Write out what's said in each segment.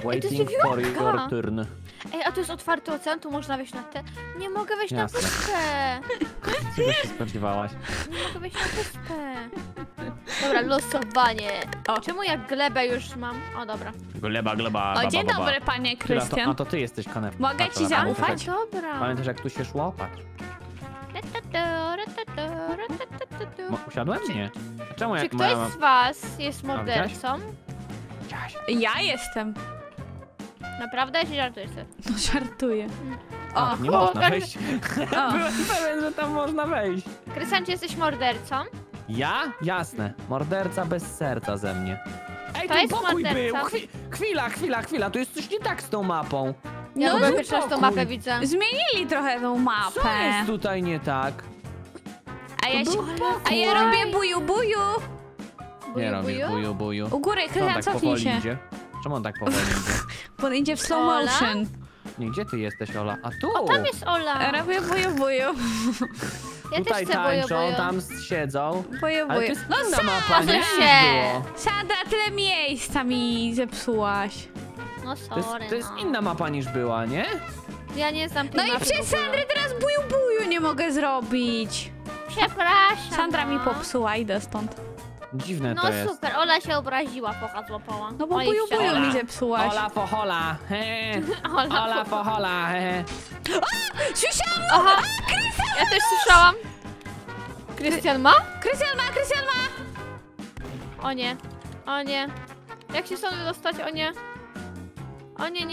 Waiting for your turn. Ej, a tu jest otwarty ocean, tu można wejść na te... Nie mogę wejść Jasne. na wyspę. Czego się spodziewałaś? Nie mogę wejść na wyspę. Dobra, losowanie. O. Czemu ja glebę już mam? O, dobra. Gleba, O, dzień dobry, panie Krystian. A to ty jesteś kanapą. Mogę ci zaufać? Dobra. Pamiętasz jak tu się szło? Patrz. Usiadłem? Nie. A czemu Czy ja ktoś z was jest widziałaś? mordercą? Ja jestem. Naprawdę? Ja się żartuję sobie. No żartuję. A, nie można wejść. O. Byłem pewien, że tam można wejść. Krystian, czy jesteś mordercą? Ja? Jasne. Morderca bez serca ze mnie. Ej, To ten jest pokój morderca. był! Chwila. Tu jest coś nie tak z tą mapą. Ja No, w ogóle pierwszy raz tą pokój. mapę widzę. Zmienili trochę tą Co mapę. jest tutaj nie tak? A ja robię buju buju. Nie robię buju. U góry, Co on Krystian, tak cofnij powoli się. idzie? Czemu on tak powoli idzie? Bo on idzie w slow Ola? motion. Nie, gdzie ty jesteś, Ola? A tu! O, tam jest Ola. Robię buju buju. Ja Tutaj też chcę bojo, tańczą, bojo. tam siedzą. Buju Ale to buju. jest No inna mapa, nie? Zasuń się. Było. Sandra, tyle miejsca mi zepsułaś. No sorry, To jest no. inna mapa niż była, nie? Ja nie znam tej No i mapy przez w ogóle. Sandrę teraz buju buju nie mogę zrobić. Przepraszam. Sandra mi no. popsuła, idę stąd. Dziwne No to jest. super, Ola się obraziła, focha złapała. No bo Oj, buju buju Ola. mi zepsułaś. Ola fohola, he. Ola, Ola fohola, he. Słyszałam! Aha, ja też słyszałam. Krystian ma? Krystian ma! O nie, o nie. Jak się stąd wydostać? O nie. O nie.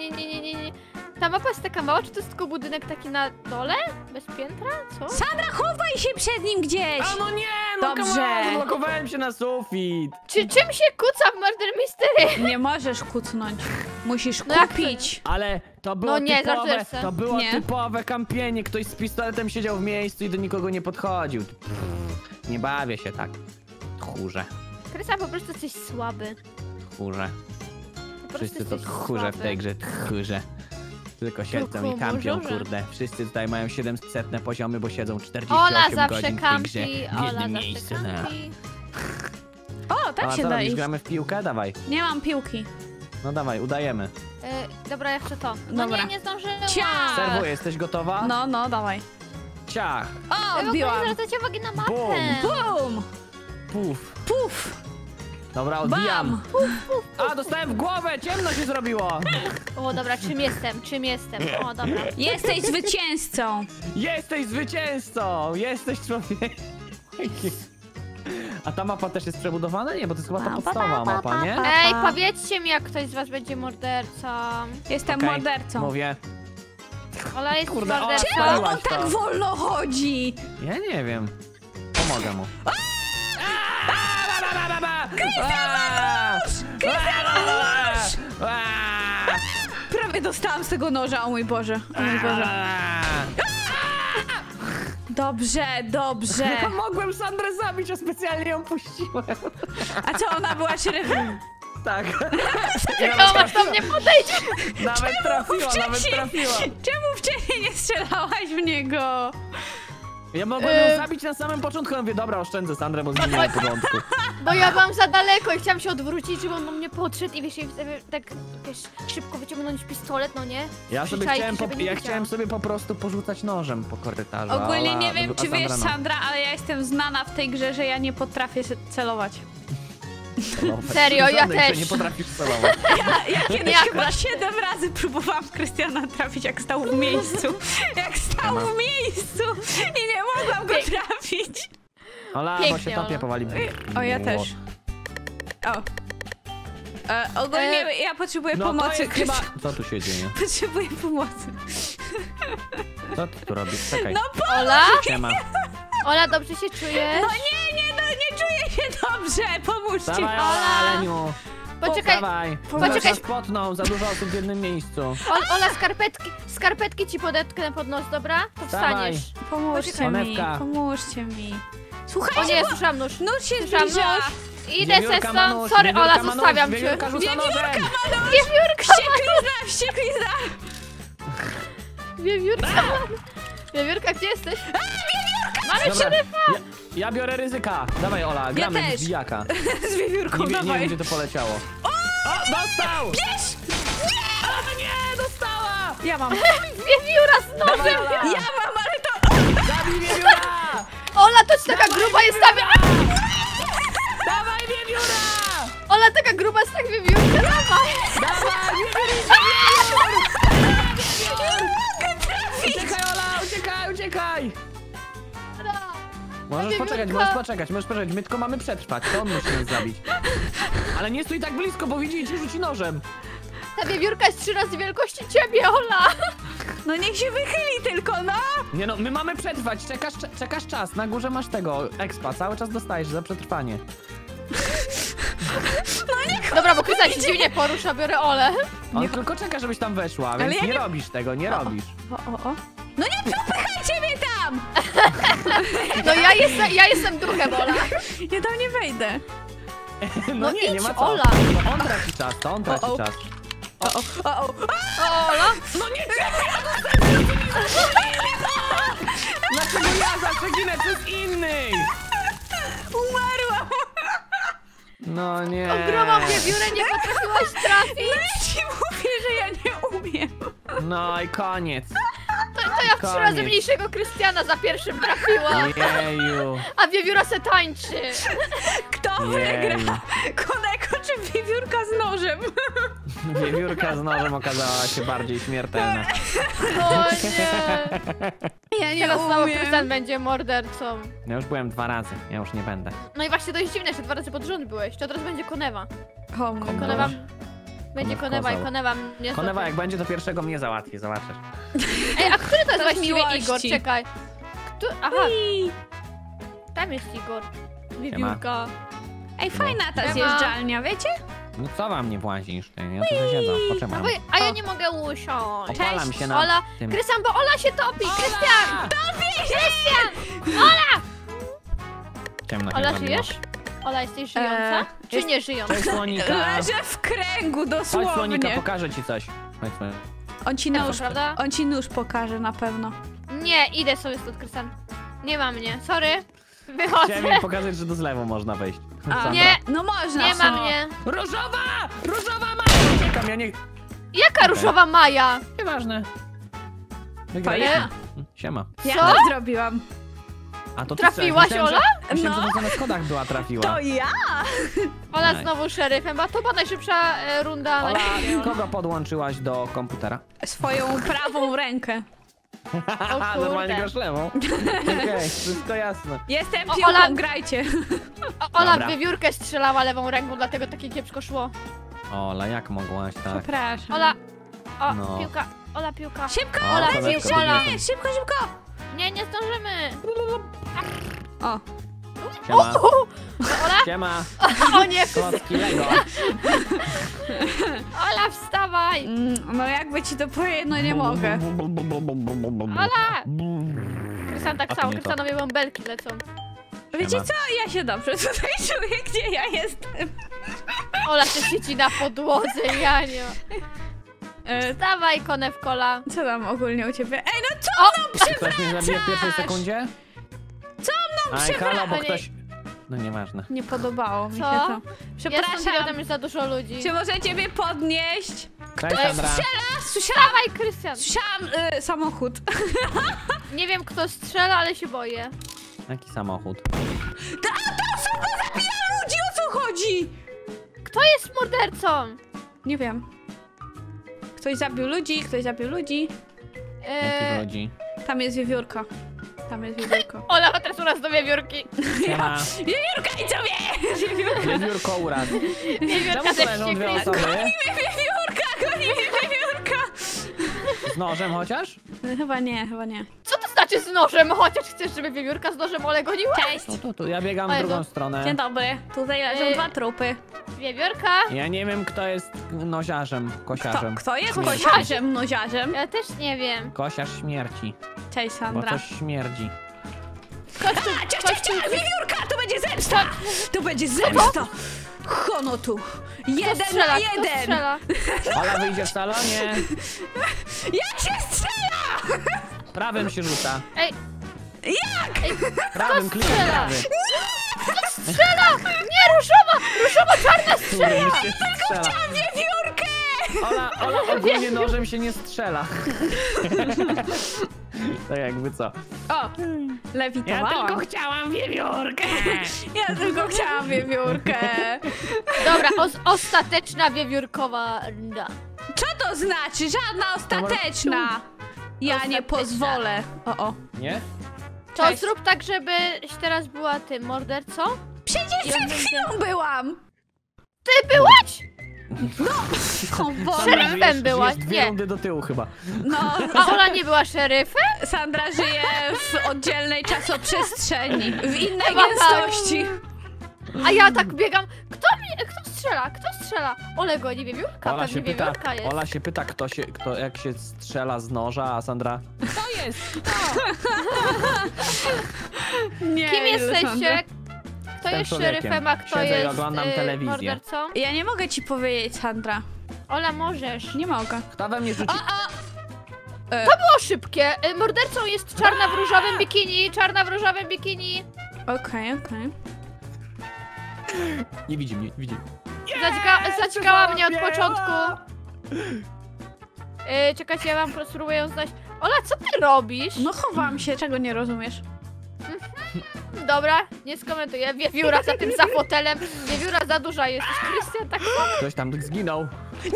Ta mapa jest taka mała, czy to jest tylko budynek taki na dole? Bez piętra? Co? Sandra, chowaj się przed nim gdzieś! A no nie, no Dobrze. come on, zablokowałem się na sufit. Czy czym się kuca w Murder Mystery? Nie możesz kucnąć. Musisz No jak to kupić. Ale to było No nie, typowe, żartujesz se. to było Nie. typowe kampienie. Ktoś z pistoletem siedział w miejscu i do nikogo nie podchodził. Nie bawię się tak. Tchórze, Krystian po prostu jesteś słaby. tchórze. Po prostu Wszyscy to jesteś tchórze w słaby. tej grze, tchórze. Tylko siedzą i kampią, może. kurde. Wszyscy tutaj mają 700 poziomy, bo siedzą 48 Ola zawsze godzin w tej grze. kampi, W Ola jednym zawsze miejscu. No. kampi. O, tak A się co da robisz? iść. Gramy w piłkę? Dawaj. Nie mam piłki. No dawaj, udajemy. Dobra, ja chcę to. No Dobra. nie zdążyłam. Ciach! Serwuję, jesteś gotowa? No, dawaj. Ciach! O, Ej, w ogóle odbiłam. nie zwracajcie uwagi na mapę. Bum! Puf. Puf! Dobra, odbijam. Bam! A, dostałem w głowę! Ciemno się zrobiło! O, dobra, czym jestem? O, dobra. Jesteś zwycięzcą. Jesteś zwycięzcą! Jesteś człowiekiem! A ta mapa też jest przebudowana? Nie, bo to jest chyba ta podstawowa mapa, nie? Ej, powiedzcie mi, jak ktoś z was będzie mordercą. Jestem Okej, mordercą. Mówię. Ola jest Kurde, Ola, mordercą. Czemu on Spaliłaś tak to. wolno chodzi? Ja nie wiem. Pomogę mu. Prawie dostałam z tego noża, o mój Boże. O mój Boże. Dobrze. Mogłem Sandrę zabić, a specjalnie ją puściłem. A co, ona była szeryfem? Tak. Tomasz do mnie podejdzie. Nawet trafiła. Czemu wcześniej nie strzelałaś w niego? Ja mogłem ją zabić na samym początku, ja mówię, dobra, oszczędzę Sandrę, bo z nim na porządku. Bo ja byłam za daleko i chciałam się odwrócić, żeby on do mnie podszedł i wiesz, tak wiesz, szybko wyciągnąć pistolet, no nie? Ja sobie Przyczaić, żeby nie chciałem widział. sobie po prostu porzucać nożem po korytarzu. Ogólnie a nie wiem, czy wiesz, no. Sandra, ale ja jestem znana w tej grze, że ja nie potrafię celować. Serio, ja Żadnej, że też. nie potrafisz celować. Ja kiedyś Jak chyba 7 razy próbowałam Krystiana trafić, jak stał w miejscu. Jak stał w miejscu i nie mogłam go trafić. Ola, bo Pięknie, się topie Ola. powoli. O, ja też. O. Ogólnie ja potrzebuję No to pomocy, jest chyba... Krystian. Co tu się dzieje? Potrzebuję pomocy. Co ty tu robisz? Czekaj. No Ola? Nie ma. Ola, dobrze się czujesz? No nie czuję się dobrze, pomóżcie. Dawaj, Ola. Ola, Leniu. Poczekaj, Dawaj. Poczekaj. Zaraz spotną, za dużo osób w jednym miejscu. Ola, skarpetki ci podetknę pod nos, dobra? To Dawaj. wstaniesz. Pomóżcie Poczekaj. mi, Konewka. pomóżcie mi. O Słuchajcie, nie, bo słyszałam nóż. nóż się Słyszałam zbliża. nóż. Idę se Wiewiórka ma stąd. nóż, Sorry, wiewiórka Ola, ma nóż, zostawiam cię. wiewiórka rzuca nożem. Wiewiórka! Wścieklizna. Wiewiórka! Wiewiórka, gdzie jesteś? Mamy Dobra, szeryfa! ja biorę ryzyka. Dawaj, Ola, gramy też. w zwijaka. Z wiewiórką, Nie wiem, dawaj. gdzie to poleciało. O, dostał! Bierz! Ja mam. Wiewióra z Dawaj, nożem! Ola! Ja mam, ale to... Zabij wiewióra! Ola, to jest taka gruba jest ta... Dawaj wiewióra! Ola, taka gruba jest tak wiewiórka, dawaj! Dawaj wiewiór! Uciekaj Ola, uciekaj! Możesz poczekać. My tylko mamy przetrwać, to on musi nas zabić. Ale nie stój tak blisko, bo widzi i ci rzuci nożem. Ta wiewiórka jest 3 razy wielkości ciebie, Ola! No niech się wychyli tylko, no! Nie no, my mamy przetrwać, czekasz czas, na górze masz tego expa, cały czas dostajesz za przetrwanie. Dobra, bo Krystian się dziwnie porusza, biorę Olę. On tylko czeka, żebyś tam weszła, Ale więc ja nie nie- robisz tego, nie robisz. O. No nie popychajcie mnie tam! No ja jestem duchem, Ola. Ja tam nie wejdę. No nie, nie idź, ma co. Ola. To on traci czas, O. czas. O. O, Ola? No nie, dlaczego ja zawsze ginę przez innych? Umarłam! No nie. Ogromną wiewiórę nie potrafiłaś trafić. Ja ci mówię, że ja nie umiem. No i koniec. To ja w 3 razy Koniec. mniejszego Krystiana za pierwszym trafiłam. Jeju. A wiewióra se tańczy. Kto Jeju. wygra? Koneko czy wiewiórka z nożem? Wiewiórka z nożem okazała się bardziej śmiertelna. O nie. Ja nie Teraz znowu umiem. Krystian będzie mordercą. Ja już byłem 2 razy, ja już nie będę. No i właśnie to jest dziwne, że 2 razy pod rząd byłeś. To teraz będzie Konewa. O mój Konewa. Konewa... Boże. Będzie Konew Konewa i kozał. Konewa mnie Konewa, złapie. jak będzie, to pierwszego mnie załatwi, zobaczysz. Ej, a który to jest To z właściwie miłości. Igor? Czekaj. Aha, Ii. tam jest Igor. Wiewiórka. Ej, fajna ta Siema. zjeżdżalnia, wiecie? No co wam nie włazisz, ty? Ja tu siedzę, poczekam. A ja nie mogę usiąść. Opalam się na Ola, tym. Krystian, bo Ola się topi! Krystian! Krystian! Ciemno się Ola, zrobiło. żyjesz? Ola, jesteś żyjąca? Czy jest- nie żyjąca? Cześć Słonika. Leżę w kręgu, Chodź Słonika, dosłownie. pokażę ci coś. Chodź Słonika. Prawda? On ci nóż pokaże na pewno. Nie, idę sobie stąd, Krystian. Nie ma mnie, sorry. Chciałem Wychodzę. jej pokazać, że do zlewu można wejść. Sandra. Nie, No można. nie ma mnie. Różowa! Różowa ma! Czekam, ja nie... Jaka różowa Maja? Nieważne. To Wygraliśmy. ja. Siema. Ja Co? to zrobiłam. A to ty Trafiłaś, myślałem, Ola? Że, myślałem, No. że to na schodach była trafiła. To ja! Ola Nice. znowu szeryfem, a to była najszybsza runda na Ola, świecie. kogo podłączyłaś do komputera? Swoją prawą rękę. kurde. Normalnie grasz lewą. Okej, wszystko jasne. Jestem O, piłką, Ola- grajcie. Ola Dobra. w wiewiórkę strzelała lewą ręką, dlatego takie kiepsko szło. Ola, jak mogłaś tak? Przepraszam. Ola, o, No. piłka, Ola, piłka. Szybko, O, Ola, koleżko, piłka, Ola. biegnie nie, szybko, szybko. Nie, nie zdążymy. O, Siema. Ola? Siema. O nie, Klocki Lego. Ola, wstawaj. no jakby ci to powiedzieć, no nie mogę. Ola! Krystian tak A to samo, nie to. Krystianowie bąbelki lecą. Wiecie Siema. co? Ja się dobrze tutaj czuję, gdzie ja jestem. Ola się siedzi na podłodze, ja nie. Wstawaj, konewkola. Co tam ogólnie u ciebie? Ej, no co? O! Ktoś mnie zabije w pierwszej sekundzie? Co mną Aj, Kala, bo Ale- ktoś... No nieważne. Nie podobało mi Co? się to. Ja stąd Przepraszam. tam jest za dużo ludzi. Czy możecie mnie podnieść? Cześć Sandra. Słyszałam, Wstawaj, Krystian. słyszałam samochód. Nie wiem, kto strzela, ale się boję. Jaki samochód? Ta osoba zabija ludzi, o co chodzi? Kto jest mordercą? Nie wiem. Ktoś zabił ludzi, ktoś zabił ludzi. Jakich ludzi? Tam jest wiewiórka. Tam jest wiewiórka. Ola ma teraz uraz do wiewiórki. Siema. Wiewiórka i co wie? Wiewiórko uraz. Wiewiórka Czemu tu też leżą się dwie kryje. osoby? Wiewiórka, goni mnie wiewiórka. Z nożem chociaż? Chyba nie, chyba nie. Co to znaczy z nożem? Chociaż chcesz, żeby wiewiórka z nożem Ole goniła? Cześć. No tu, ja biegam O w Jezu. drugą stronę. Dzień dobry. Tutaj leżą 2 trupy. Wiewiórka? Ja nie wiem, kto jest noziarzem, kosiarzem. Kto jest Śmierci. kosiarzem, noziarzem? Ja też nie wiem. Kosiarz śmierci, Cześć, bo Sandra. coś śmierdzi. Kościół, Wiewiórka, to będzie zemsta! To będzie zemsta! Hono tu! Kto 1 strzela? na Kto 1! strzela? Ola wyjdzie w salonie. Jak się strzela? Prawym się rzuca. Ej, Prawym klikam strzela? prawy. strzela! Nie, różowa! Różowa czarna strzela! Którym się strzela. Wiewiórkę! Ola ogólnie nożem się nie strzela. Tak jakby co. O, Ja lewitowałam. tylko chciałam wiewiórkę. Ja tylko chciałam wiewiórkę. Dobra, ostateczna wiewiórkowa runda. Co to znaczy? Żadna ostateczna. Ja nie pozwolę. O. Nie? To Cześć. zrób tak, żebyś teraz była ty mordercą. Przecież Ja przed będę- chwilą byłam. Ty byłaś! O Boże. Szeryfem byłaś, Jest dwie nie. rundy do tyłu chyba. No, A Ola nie była szeryfem? Sandra żyje w oddzielnej czasoprzestrzeni. W innej Chyba tak. gęstości. A ja tak biegam. Kto strzela? Kto strzela? Olego, nie wiewiórka, Ola pewnie się pyta, wiewiórka jest. Ola się pyta kto jak się strzela z noża, a Sandra... To jest! Nie, Kim jesteście? Sandra. Kto Jestem jest człowiekiem. szeryfem, a kto Siedzę i jest oglądam telewizję. mordercą? Ja nie mogę ci powiedzieć, Sandra. Ola, możesz. Nie mogę. Kto we mnie rzuci... Było szybkie. Mordercą jest czarna w różowym bikini, czarna w różowym bikini. Okej. Nie widzi mnie, widzi. Zaciekała mnie od początku. Czekajcie, ja wam spróbuję ją znaleźć. Ola, co ty robisz? No chowam się, czego nie rozumiesz? Dobra, nie skomentuję. Wiewióra za tym, za fotelem. Wiewióra za duża jest. Krystian tak samo. Ktoś tam zginął.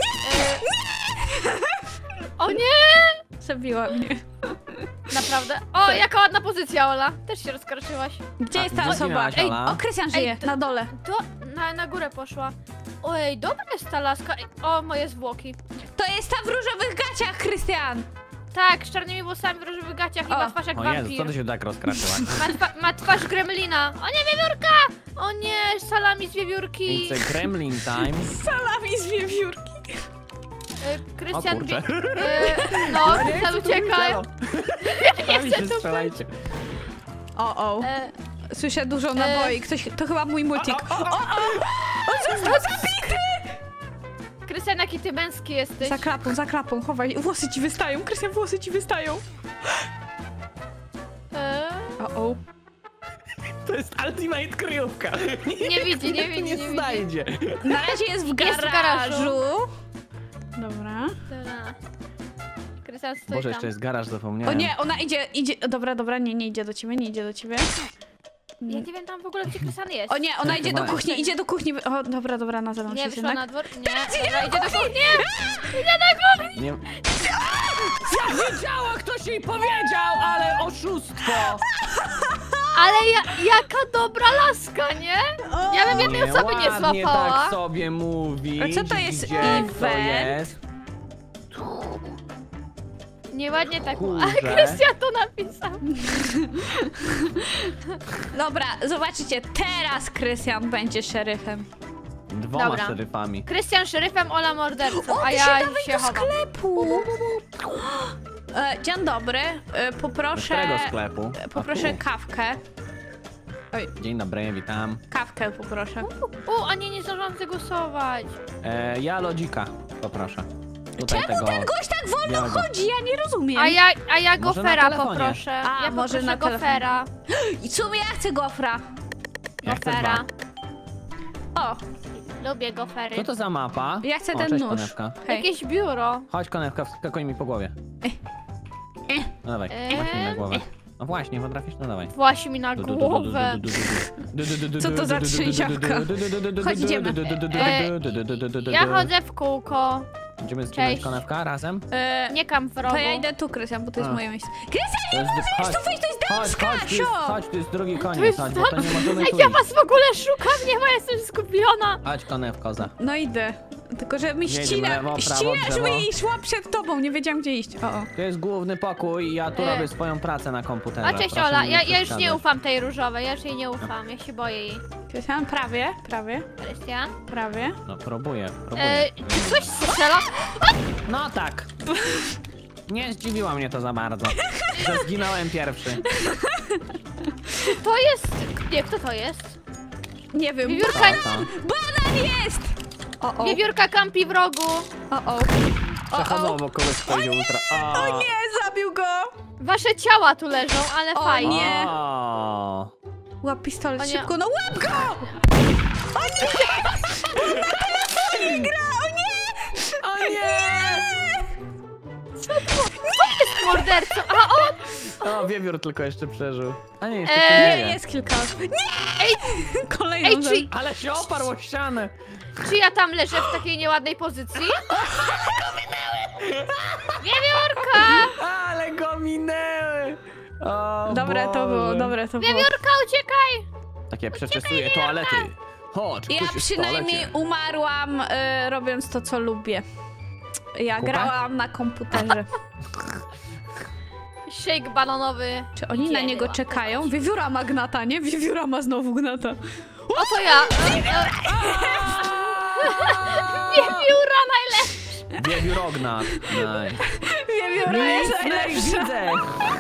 O nie! Zabiła mnie. Naprawdę. O, jaka ładna pozycja, Ola. Też się rozkraszyłaś. Gdzie A, jest ta gdzie osoba? zginęłaś, Ej, Ola? o, Krystian żyje, to- na dole. To na górę poszła. Ojej, dobra jest ta laska. Ej, o, moje zwłoki. To jest ta w różowych gaciach, Krystian! Tak, z czarnymi włosami w różowych gaciach i O. ma twarz jak O Jezu, co wampir. ty się tak rozkraszyłaś? Ma twarz gremlina. O nie, wiewiórka! O nie, salami z wiewiórki. It's a gremlin time. Salami z wiewiórki. O Krystian... kurczę. No, Ja nie Krystian chcę tu uciekaj. Sami się strzelajcie. O. E, Słyszę dużo naboi. Ktoś, to chyba mój multik. O, został zabity! Krystian, jaki ty męski jesteś. Za klapą, chowaj. Włosy ci wystają, Krystian, włosy ci wystają. O. To jest ultimate kryjówka. Nie widzi, nie widzi, nie nie widzi. znajdzie. Na razie jest w Jest w garażu. garażu. Dobra. Dobra. Krystian stoi Boże, tam. jeszcze jest garaż, zapomniałem. O nie, ona idzie. Dobra, nie idzie do ciebie, nie idzie do ciebie. Ja nie wiem tam w ogóle, gdzie Krystian jest. O nie, ona Tak, idzie do chyba- kuchni, idzie do kuchni. O, dobra, na zewnątrz Nie, jest wyszła jednak. na dwór. Nie, dobra, idzie do kuchni. Nie... Ja wiedziała, ktoś jej powiedział, ale oszustwo! Ale jaka dobra laska, nie? Ja bym jednej osoby nie Ładnie złapała. tak sobie mówić. A co to jest Gdzie to event? jest? Nieładnie tak. Kurze. A Krystian to napisał. Dobra, zobaczycie, teraz Krystian będzie szeryfem. Dwoma Dobra. szeryfami. Krystian szeryfem, Ola mordercą, O, a ty ja się dawaj się do chowam. sklepu! Dzień dobry, Z poproszę... którego sklepu? Poproszę A tu. kawkę. Dzień dobry, witam. Kawkę poproszę. A nie zdążyłam zagłosować. Ja lodzika poproszę. Tutaj Czemu tego... ten gość tak wolno białego. chodzi? Ja nie rozumiem. A ja Może na gofera telefonie. poproszę. A, Ja może poproszę na telefonie. gofera. I co ja chcę gofra? Ja chcę Gofera. O, Lubię gofery. Co to za mapa? ja chcę O, ten cześć, nóż. konewka. Hej. Jakieś biuro. Chodź, konewka, wskakuj mi po głowie. No dawaj, właśnie na głowę. No właśnie, potrafisz? No dawaj. Właśnie mi na głowę. Co to za trzęsiawka? Chodź, idziemy. Ja chodzę w kółko. Będziemy zginąć Cześć. konewka razem? Nie kam w rogu. To ja idę tu, Krystian, bo to jest A. moje miejsce. Krystian, To nie jest- możesz tu wyjść, to jest damska, chodź, tu jest drugi To koniec, jest chodź, bo to nie możemy Ej, tu ja iść. was w ogóle szukam, nie ma, jestem skupiona. Chodź, konewkoza. No idę. Tylko, że mi Jedziemy lewo, prawo, ścinasz drzewo. mi i szła przed tobą, nie wiedziałam gdzie iść. O. To jest główny pokój i ja tu E. robię swoją pracę na komputerze. A cześć Proszę Ola, mi ja już nie przeszkadzać. ufam tej różowej, ja już jej nie ufam, ja się boję jej. Krystian, prawie. Krystian? No próbuję. Czy coś strzela? No tak. Nie zdziwiło mnie to za bardzo, że zginąłem pierwszy. To jest... Nie, kto to jest? Nie wiem. Wiewiórka, To. Banan jest! O. wiewiórka kampi w rogu. O. Przechodzą wokół swojego ultra. O nie, zabił go! Wasze ciała tu leżą, ale O fajnie. nie. O. Łap pistolet, O nie. szybko, no łap go! O nie! On na telefonie gra, o nie! O nie! Morderco! A on! O, wiewiór tylko jeszcze przeżył. A nie, jeszcze Nie, nie. jest kilka osób. Nie! Kolejną Ej, rzecz. Ale się oparł o ścianę. Czy ja tam leżę w takiej nieładnej pozycji? Wiewiórka! Ale go minęły. O, Dobre to było, Boże. dobre to było. Wiewiórka, uciekaj! Takie przeczesuję toalety. Chodź, Ja ktoś jest w przynajmniej toalecie. umarłam robiąc to, co lubię. Ja Kupę? grałam na komputerze. Shake bananowy. Czy oni na niego czekają? Wiewióra ma gnata, nie? Wiewióra ma znowu gnata. Oto ja! Wiewióra najlepsza! Wiewiórognat. Nice. Wiewióra jest Nic, najlepsza. widzę.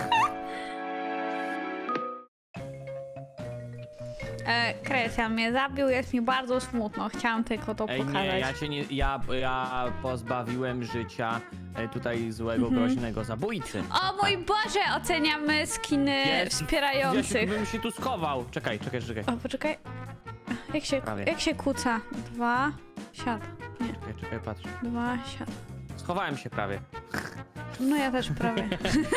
Krystian mnie zabił, jest mi bardzo smutno. Chciałam tylko to Ej, pokazać. nie, ja cię nie, ja pozbawiłem życia tutaj złego, groźnego zabójcy. O mój Boże, oceniamy skiny wspierających. Ja bym się tu schował. Czekaj. O, poczekaj. Prawie. Jak się kłóca? 2, siad. Nie, Czekaj, patrz. 2, siad. Schowałem się prawie. No ja też prawie.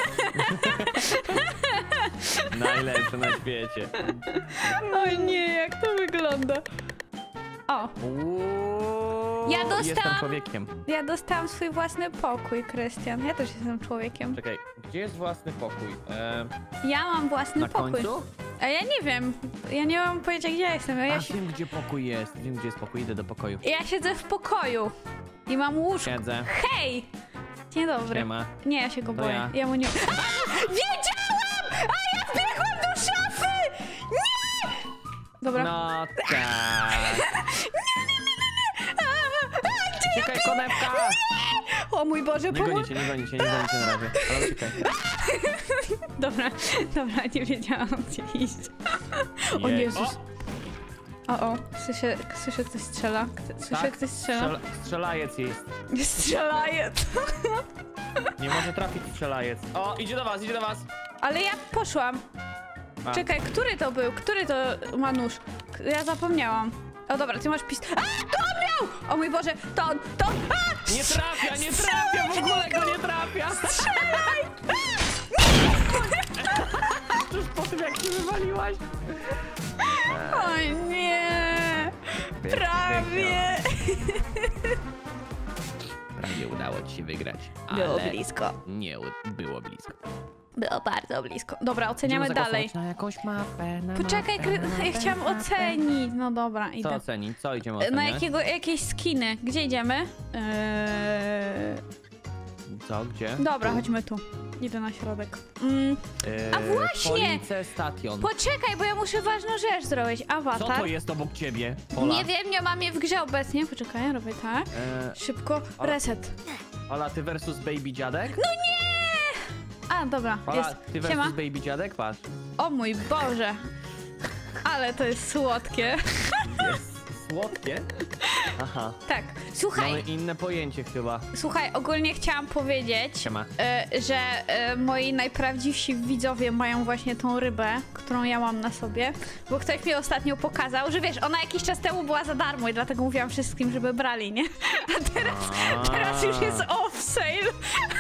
Najlepsze na świecie. O nie, jak to wygląda. O, Uuu, Ja dostałam- Jestem człowiekiem. ja dostałam swój własny pokój, Krystian. Ja też jestem człowiekiem. Czekaj, gdzie jest własny pokój? Ja mam własny Na pokój. końcu? A ja nie wiem. Ja nie mam pojęcia, gdzie ja jestem. Ja, Wiem, gdzie pokój jest. Wiem, gdzie jest pokój. Idę do pokoju. ja siedzę w pokoju. I mam łóżko. Siedzę. Hej! Dzień dobry. Siema. Nie, ja się go To boję. ja. Ja mu nie... Wiedziałam! A ja wbiegłam do szafy! Nie! Dobra. No tak. Czekaj, konewka! O mój Boże, Nie pomóż. gonicie na razie. Ale czekaj. Dobra, nie wiedziałam, gdzie iść. O Jej. Jezus. O, słyszę, ktoś strzela. Słyszę, Tak? ktoś strzela. Strzelajec jest. Strzelajet. Nie może trafić strzelajec. O, idzie do was. Ale ja poszłam. A. Czekaj, który to był? Który to ma nóż? Ja zapomniałam. O dobra, ty masz A! To on miał! O mój Boże, to on! A! Nie trafia, w ogóle go nie trafia. Strzelaj! Już po tym, jak się wywaliłaś. O nie! Prawie! Prawie udało ci się wygrać, Było ale blisko. nie było blisko. Było bardzo blisko. Dobra, oceniamy Będziemy dalej. zagłosować na jakąś mapę, Poczekaj, ja chciałam ocenić. No dobra, Co idę. ocenić? Co idziemy Na oceniać? jakieś skiny. Gdzie idziemy? Co, gdzie? Dobra, chodźmy tu. Idę na środek. A właśnie! Police Station. Poczekaj, bo ja muszę ważną rzecz zrobić. Co Awatar. to jest obok ciebie, Ola? Nie wiem, nie mam je w grze obecnie. Poczekaj, robię tak. Szybko, Ola- reset. Ola, ty versus Baby Dziadek? No nie! A, dobra, Ola, jest. ty versus Siema. Baby Dziadek? Patrz. O mój Boże. Ale to jest słodkie. Jest słodkie. Aha. Tak, słuchaj, Mamy inne pojęcie chyba. słuchaj, ogólnie chciałam powiedzieć, Siema. że moi najprawdziwsi widzowie mają właśnie tą rybę, którą ja mam na sobie, bo ktoś mi ostatnio pokazał, że wiesz, ona jakiś czas temu była za darmo i dlatego mówiłam wszystkim, żeby brali, nie? A teraz już jest off sale.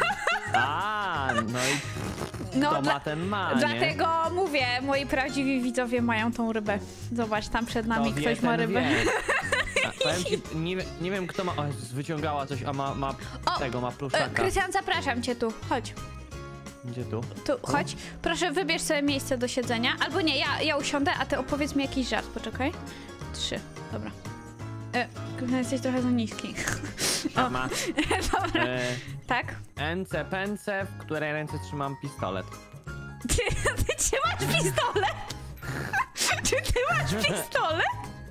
No i No, to ma ten ma, nie? dlatego mówię, moi prawdziwi widzowie mają tą rybę. Zobacz, tam przed nami To wie, ktoś ma ten rybę. wie. A, powiem ci, nie wiem kto ma... O Jezus, wyciągała coś, a ma ma pluszaka. Krystian, zapraszam cię tu, chodź. Gdzie tu? Tu, chodź. Proszę, wybierz sobie miejsce do siedzenia. Albo nie, ja usiądę, a ty opowiedz mi jakiś żart. Poczekaj. 3, dobra. Jesteś trochę za niski. O, Ma. dobra. Tak? Ence, pence, w której ręce trzymam pistolet. Ty trzymasz pistolet? Czy ty masz pistolet?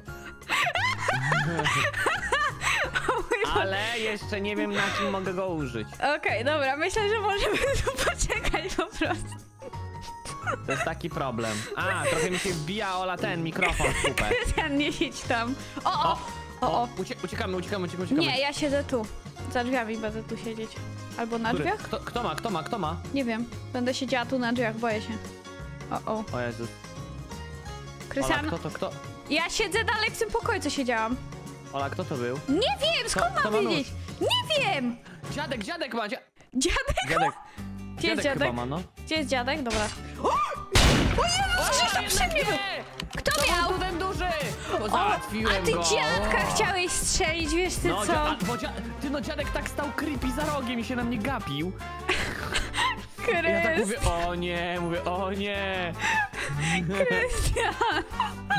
O mój Boże. Ale jeszcze nie wiem, na czym mogę go użyć. Okej, dobra, myślę, że możemy tu poczekać po prostu. To jest taki problem. A, trochę mi się wbija, Ola, ten mikrofon w kupę. Krystian, nie siedź tam. O. Uciekamy. Nie, ja siedzę tu. Za drzwiami będę tu siedzieć. Albo na Który? drzwiach? Kto ma? Nie wiem. Będę siedziała tu na drzwiach, boję się. O. O Jezus. Krystian, Ola, kto? ja siedzę dalej w tym pokoju, co siedziałam. Ola, kto to był? Nie wiem, skąd Kto mam ma nóż? wiedzieć? Nie wiem! Dziadek ma, Dziadek? dziadek. Gdzie jest dziadek? Chyba ma, no. Gdzie jest dziadek? Dobra. O Jezus, Krzysztof przy mnie był! Kto miał? To był ten duży! Bo O, załatwiłem a ty go. dziadka O. chciałeś strzelić, wiesz ty No, co? ty no dziadek tak stał creepy za rogiem i się na mnie gapił. Krys, Ja tak mówię, o nie. Krystian.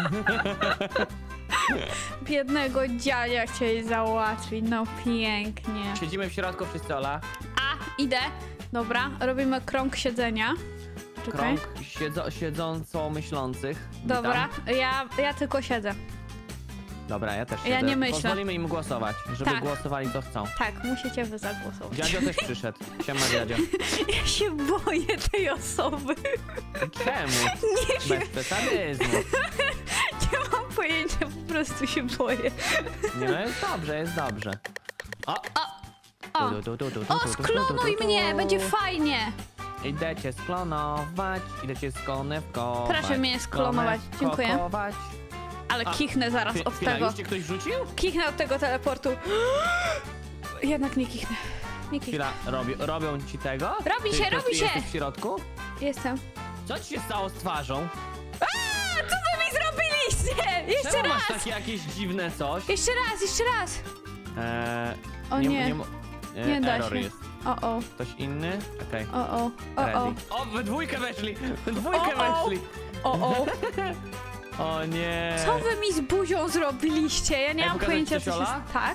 Biednego dziadzia chciałeś załatwić, no pięknie. Siedzimy w środku wszyscy, Ola. A, idę. Dobra, robimy krąg siedzenia. Czekaj. Krąg siedząco myślących. Witam. Dobra, ja tylko siedzę. Dobra, ja też Ja siedzę. nie myślę. Pozwolimy im głosować, żeby Tak. głosowali co chcą. Tak, musicie wy zagłosować. Dziadzio też przyszedł. Siema, dziadzio. Ja się boję tej osoby. Czemu? Nie wiem, Bez przesadyzmu. nie mam pojęcia, po prostu się boję. Nie, no jest dobrze, jest dobrze. O! O, o, sklonuj mnie, będzie fajnie. Idę cię sklonować, idę cię skonewkować. Proszę mnie sklonować, dziękuję. skonewkować. Ale kichnę zaraz od Chwila, tego. już cię ktoś rzucił? Kichnę od tego teleportu. Jednak nie kichnę. Nie kichnę. Chwila, robią ci tego? Robi się, Ty robi się. jesteś w środku? Jestem. Co ci się stało z twarzą? A, co wy mi zrobiliście? Jeszcze Czemu masz raz! takie jakieś dziwne coś? Jeszcze raz! O nie. Nie da error się. jest. O. Ktoś inny? Okej. O. Ready. O, we dwójkę weszli! We dwójkę O. weszli! O. O nie! Co wy mi z buzią zrobiliście? Ja nie Ej, mam pokazać pojęcia, coś, co się... Ola? Tak?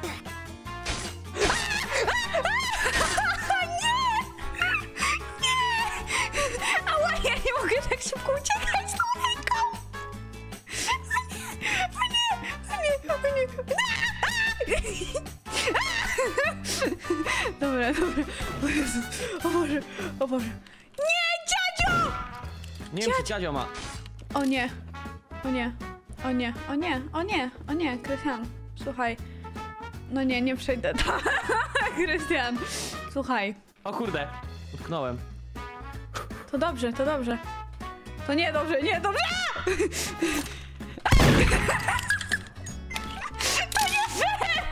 Nie! Ała, ja nie mogę tak szybko uciekać z tą ręką! O nie! Dobra. O Jezus, o Boże. Nie, dziadzio! Nie wiem, czy dziadzio ma. O nie, Krystian, słuchaj. No nie przejdę tam. Krystian, słuchaj. O kurde! Utknąłem. To dobrze. To nie dobrze. To nie fair!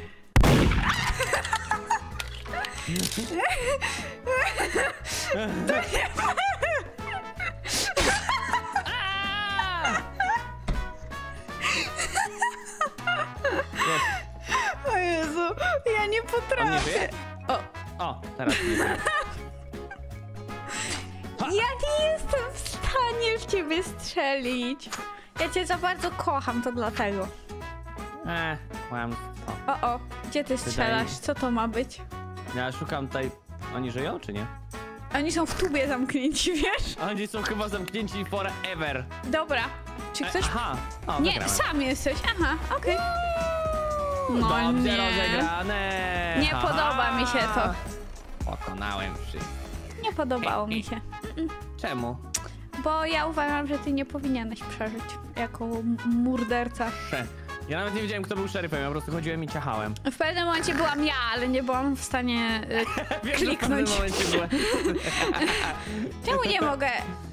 Jest. O Jezu, ja nie On nie potrafię. żyje? O, teraz nie żyje. Ja nie jestem w stanie w ciebie strzelić. Ja cię za bardzo kocham, to dlatego. Mam. O, gdzie ty strzelasz? Co to ma być? Ja szukam tutaj. Oni żyją, czy nie? Oni są w tubie zamknięci, wiesz? Oni są chyba zamknięci forever. Dobra. Czy ktoś... Aha. O, Nie, wygrałem. sam jesteś. Aha, okej. No Dobrze nie. rozegrane. Nie podoba mi się to. Pokonałem wszystko. Nie podobało mi się. Czemu? Bo ja uważam, że ty nie powinieneś przeżyć jako morderca. Ja nawet nie wiedziałem, kto był szeryfem, ja po prostu chodziłem i ciachałem. W pewnym momencie byłam ja, ale nie byłam w stanie Wiem, że w kliknąć. pewnym momencie byłem. Czemu nie mogę?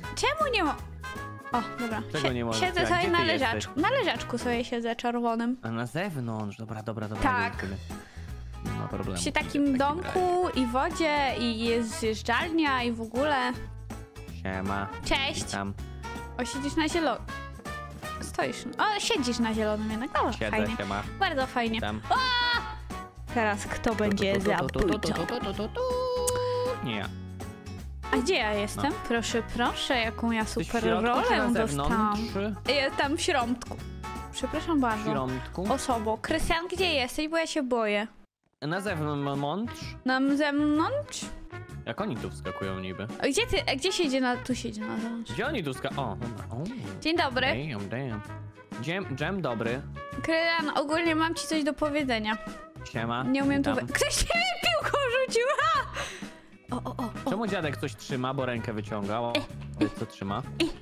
O, dobra. Czego nie możesz? Siedzę Jak? sobie Gdzie na ty leżaczku. Na leżaczku sobie siedzę czerwonym. A na zewnątrz, dobra. Tak. idę do ciebie. Nie ma problemu. Przy Idę w takim razie. domku i wodzie i jest zjeżdżalnia i w ogóle. Siema. Cześć. Witam. O, siedzisz na zielonym. Stoisz. O, siedzisz na zielonym jednak. O, Siedzę, fajnie. siema. Bardzo fajnie. Witam. Teraz kto będzie zabójcą? Nie ja. A gdzie ja jestem? Proszę, jaką ja Jesteś w super środku, czy rolę na dostałam. zewnątrz? Jestem w środku. Przepraszam W bardzo. środku? Osobo. Krystian, gdzie jesteś? Bo ja się boję. Na zewnątrz? Na zewnątrz? Jak oni tu wskakują niby? A gdzie siedzi tu siedzi na zewnątrz. Gdzie oni tu wskakują? O, dobra. O. Dzień dobry. Damn. Dżem dobry. Krystian, ogólnie mam ci coś do powiedzenia. Siema. Nie umiem tu... Witam. Ktoś cię piłką rzucił! Ha! O. Czemu dziadek coś trzyma, bo rękę wyciągał? Co trzyma?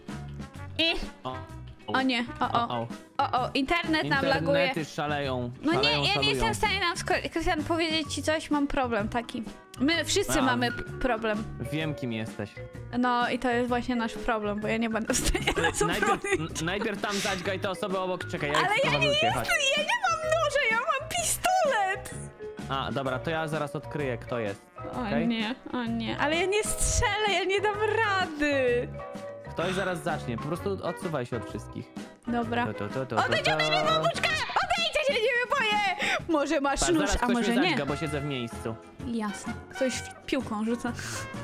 O nie, o, internet nam laguje. Internety szaleją. No nie, ja szaleją. nie jestem w stanie Krystian, powiedzieć ci coś, mam problem taki. My wszyscy A, mamy problem. Wiem, kim jesteś. No i to jest właśnie nasz problem, bo ja nie będę w stanie nas obronić. Najpierw tam zadźgaj te osoby obok. Czekaj, Ale ja nie jestem. ja nie mam noża, ja mam pistolet! A, dobra, to ja zaraz odkryję, kto jest. O Okej? nie, o nie. Ale ja nie strzelę, ja nie dam rady. Ktoś zaraz zacznie, po prostu odsuwaj się od wszystkich. Dobra. Odejdź ode mnie, babuszka! Odejdź, ja się nie boję! Może masz Patrz, nóż, zaraz a ktoś może mnie nie. zadźga, bo siedzę w miejscu. Jasne. Ktoś piłką rzuca.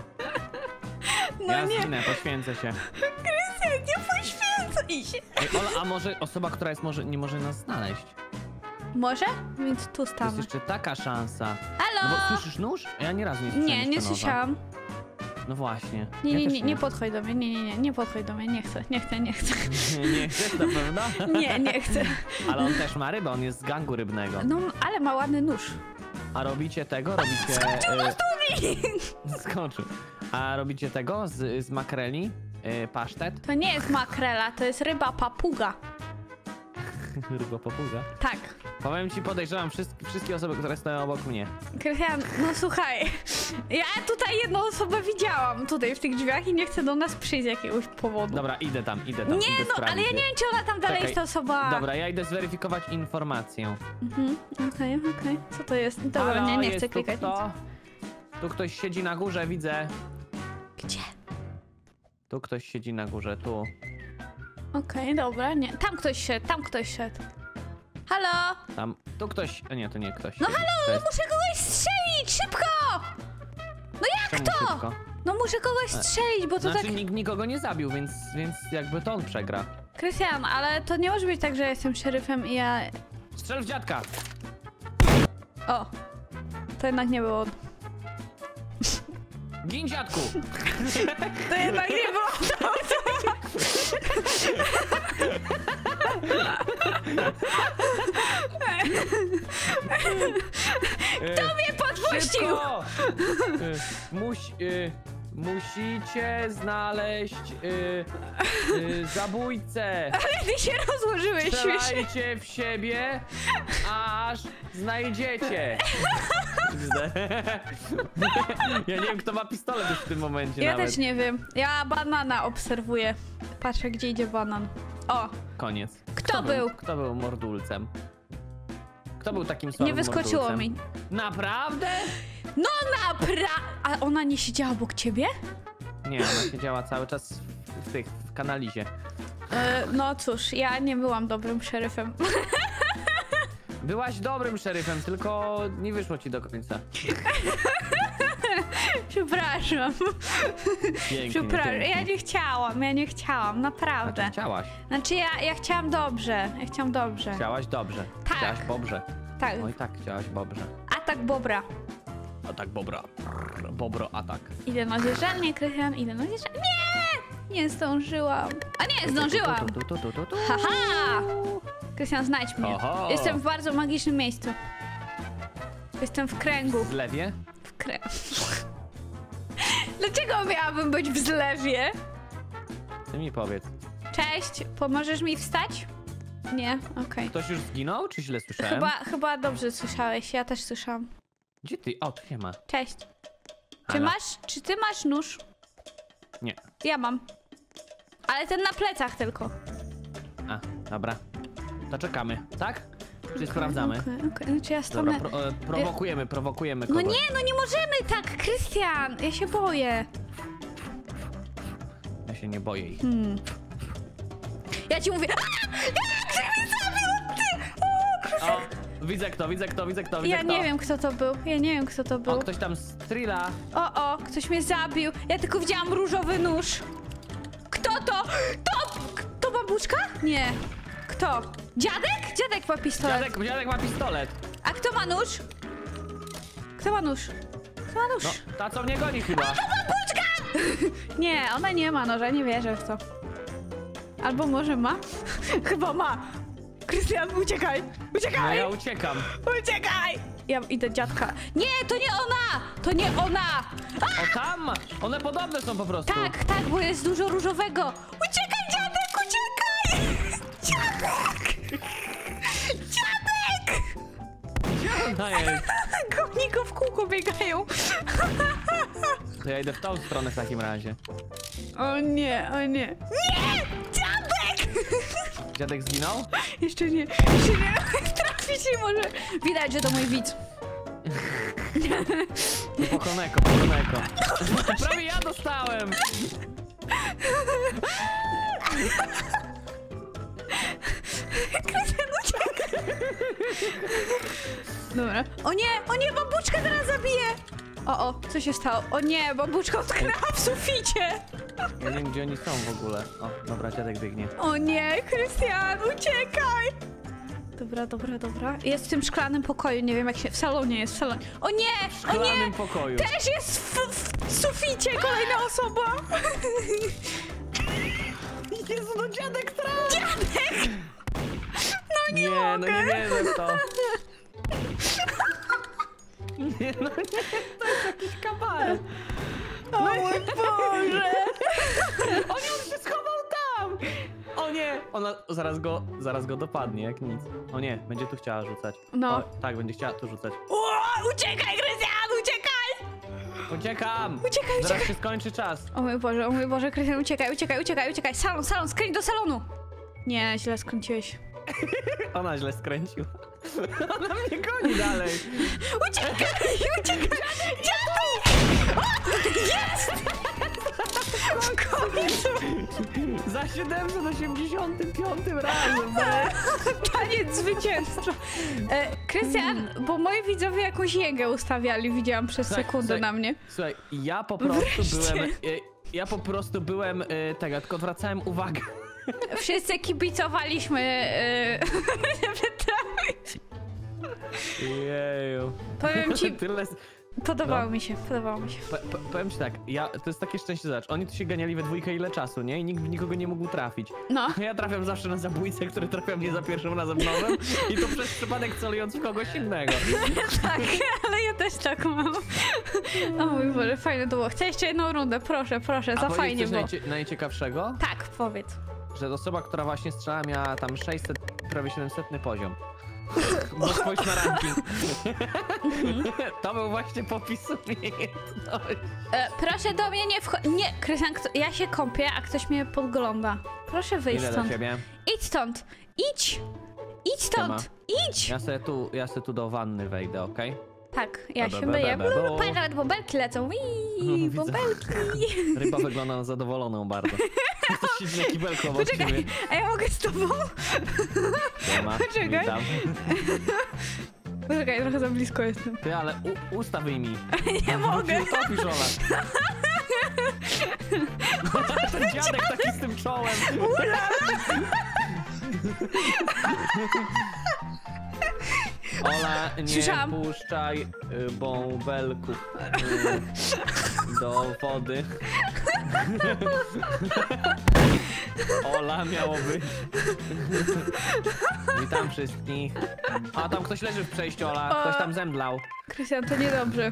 No Ja nie, zginę, poświęcę się. Krystian, nie poświęcaj się. Ej, Ola, a może osoba, która jest, nie może nas znaleźć? Może? Więc tu To jest stamy. jeszcze taka szansa. No Halo? bo słyszysz nóż? Ja nie razu nie słyszałem Nie, nie jeszcze noża. słyszałam. No właśnie. Nie, Ja nie, też nie, nie podchodź do mnie, nie podchodź do mnie, nie chcę. Nie chcesz na pewno? Nie chcę. Ale on też ma rybę, on jest z gangu rybnego. No, ale ma ładny nóż. A robicie tego? Robicie... Skoczył na studni! Skoczył. A robicie tego z makreli? Pasztet? To nie jest makrela, to jest ryba papuga. Ryba papuga. Tak. Powiem ci, podejrzewam wszystkie osoby, które stoją obok mnie. Krystian, no słuchaj, ja tutaj jedną osobę widziałam tutaj w tych drzwiach i nie chcę do nas przyjść z jakiegoś powodu. Dobra, idę tam, Nie, idę no, sprawdzić. ale ja nie wiem, czy ona tam dalej Czekaj. jest ta osoba. Dobra, ja idę zweryfikować informację. Okej. Co to jest? Dobra, Halo, nie jest chcę tu klikać. kto? Tu ktoś siedzi na górze, widzę. Gdzie? Tu ktoś siedzi na górze, tu. Okej, dobra, nie. Tam ktoś szedł. Halo? Tam. Tu ktoś. A nie, to nie ktoś. No siedzi. halo, To jest... muszę kogoś strzelić, szybko! No jak Czemu to? szybko? No muszę kogoś strzelić, bo to Znaczy tak... nikt nikogo nie zabił, więc jakby to on przegra. Krystian, ale to nie może być tak, że ja jestem szeryfem i ja... Strzel w dziadka! O! To jednak nie było. Gin dziadku! To jednak nie było to. Kto mnie podpuścił? Szybko! Musicie znaleźć zabójcę. Ale ty się rozłożyłeś, śmiesznie. Strzelajcie w siebie, aż znajdziecie. Ja nie wiem, kto ma pistolet już w tym momencie Ja nawet. też nie wiem. Ja banana obserwuję. Patrzę, gdzie idzie banan. O! Koniec. Kto był? Kto był mordulcem? Kto był takim słabym Nie wyskoczyło mordulcem? mi. Naprawdę? No A ona nie siedziała obok ciebie? Nie, ona siedziała cały czas w kanalizie. No cóż, ja nie byłam dobrym szeryfem. Byłaś dobrym szeryfem, tylko nie wyszło ci do końca. Przepraszam. Pięknie, Przepraszam. pięknie. Ja nie chciałam, naprawdę. Znaczy, chciałaś. Znaczy ja chciałam dobrze. Chciałaś dobrze. Tak. Chciałaś bobrze. Tak, Oj tak, chciałaś bobrze. atak bobra. Atak bobra. Bobro atak. Idę na zjeżdżalnię, Krystian, idę na zjeżdżalnię. Nie! Nie zdążyłam. A nie, zdążyłam. Tu. Haha! Krystian, znajdź mnie. Oho. Jestem w bardzo magicznym miejscu. Jestem w kręgu. W zlewie? W kręgu. Dlaczego miałabym być w zlewie? Ty mi powiedz. Cześć, pomożesz mi wstać? Nie, okej. Ktoś już zginął, czy źle słyszałem? Chyba dobrze słyszałeś, ja też słyszałam. Gdzie ty? O, tu nie ma. Cześć. Halo? Czy ty masz nóż? Nie. Ja mam. Ale ten na plecach tylko. A, dobra. To czekamy, tak? Czy sprawdzamy? Okej. Znaczy ja stanę... Dobra, prowokujemy No kogoś. nie, no nie możemy tak, Krystian! Ja się boję. Ja się nie boję ich. Ja ci mówię... Jak mnie zabił, ty! O, widzę kto. Ja nie wiem, kto to był. O, ktoś tam strilla. O, ktoś mnie zabił. Ja tylko widziałam różowy nóż. Kto to? To babuszka? Nie. Kto? Dziadek? Dziadek ma pistolet. Dziadek ma pistolet. A kto ma nóż? Kto ma nóż? No, ta co mnie goni chyba. Nie, ona nie ma noża, nie wierzę w to. Albo może ma? Chyba ma. Krystian, uciekaj! No Uciekaj! ja uciekam. Uciekaj! Ja idę dziadka. Nie, to nie ona! To nie ona! O, tam! One podobne są po prostu. Tak, bo jest dużo różowego. Uciekaj, dziadek, uciekaj! Dziadek! Dziadek! Ona jest. Oni go w kółko biegają. To ja idę w tą stronę w takim razie. O nie. Nie! Dziadek! Dziadek zginął? Jeszcze nie. Trafić nie może. Widać, że to mój widz. Pokoneko. Prawie ja dostałem! Dobra. O nie, babuczka teraz zabije! O, co się stało? O nie, babuczka utknęła w suficie! Ja nie wiem, gdzie oni są w ogóle. O, dobra, dziadek biegnie. O nie, Krystian, uciekaj! Dobra. Jest w tym szklanym pokoju, nie wiem jak się... W salonie jest, w salonie. O nie! W szklanym pokoju. Też jest w suficie kolejna osoba! Jezu, no dziadek trafi! Dziadek! No nie mogę! No nie wierzę w to. Nie, no nie, to jest jakiś kabaret. O mój Boże! On już się schował tam! O nie! Ona zaraz go dopadnie, jak nic. O nie, będzie tu chciała rzucać. No. O, tak, będzie chciała tu rzucać. O, uciekaj, Krystian, uciekaj! Uciekam! Uciekaj, Zaraz się skończy czas. O mój Boże, Krystian, uciekaj. Salon, skręć do salonu! Nie, źle skręciłeś. Ona źle skręciła. Ona mnie goni dalej. Uciekaj! Dziadek! Jest! W końcu! Za 785 razem. Taniec zwycięstwa. Krystian, bo moi widzowie jakąś jęgę ustawiali, widziałam przez sekundę na mnie. Słuchaj, ja po prostu byłem tego, tylko odwracałem uwagę. Wszyscy kibicowaliśmy. Jeju. Powiem ci, Tyle... podobało mi się. Powiem ci tak, to jest takie szczęście, zobacz, oni tu się ganiali we dwójkę ile czasu, nie? I nikt w nikogo nie mógł trafić. No. Ja trafiam zawsze na zabójcę, który trafia mnie za pierwszym razem nożem i to przez przypadek celując w kogoś innego. Tak, ale ja też tak mam. O mój Boże, fajne to było. Chcę jeszcze jedną rundę, proszę, za fajnie było. Najciekawszego? Tak, powiedz. Że osoba, która właśnie strzelała, miała tam 600, prawie 700 poziom. Bo spójrz na ranking. To był właśnie popis umiejętności. Proszę do mnie nie wchodzić. Nie, Krystian, ja się kąpię, a ktoś mnie podgląda. Proszę wyjść Ile do stąd. ciebie? Idź stąd! Idź stąd! Idź! Ja se tu do wanny wejdę, okej? Tak, ja Be, się be, myję. be, be, bo- Patrz, nawet bąbelki lecą. Widzę. Bąbelki. Ryba wygląda na zadowoloną bardzo. Ktoś siedzi na kibelku obok ciebie. Poczekaj, a ja mogę z tobą? Siema, Poczekaj. witam. Poczekaj, trochę za blisko jestem. Ty, ale usta wyjmij. Nie mogę. Utopisz, Ola. Ten dziadek taki z tym czołem. Ola, nie Słyszałam. puszczaj bąbelków do wody. Ola miało być. Witam wszystkich. A tam ktoś leży w przejściu, Ola. Ktoś tam zemdlał. Krystian, to niedobrze.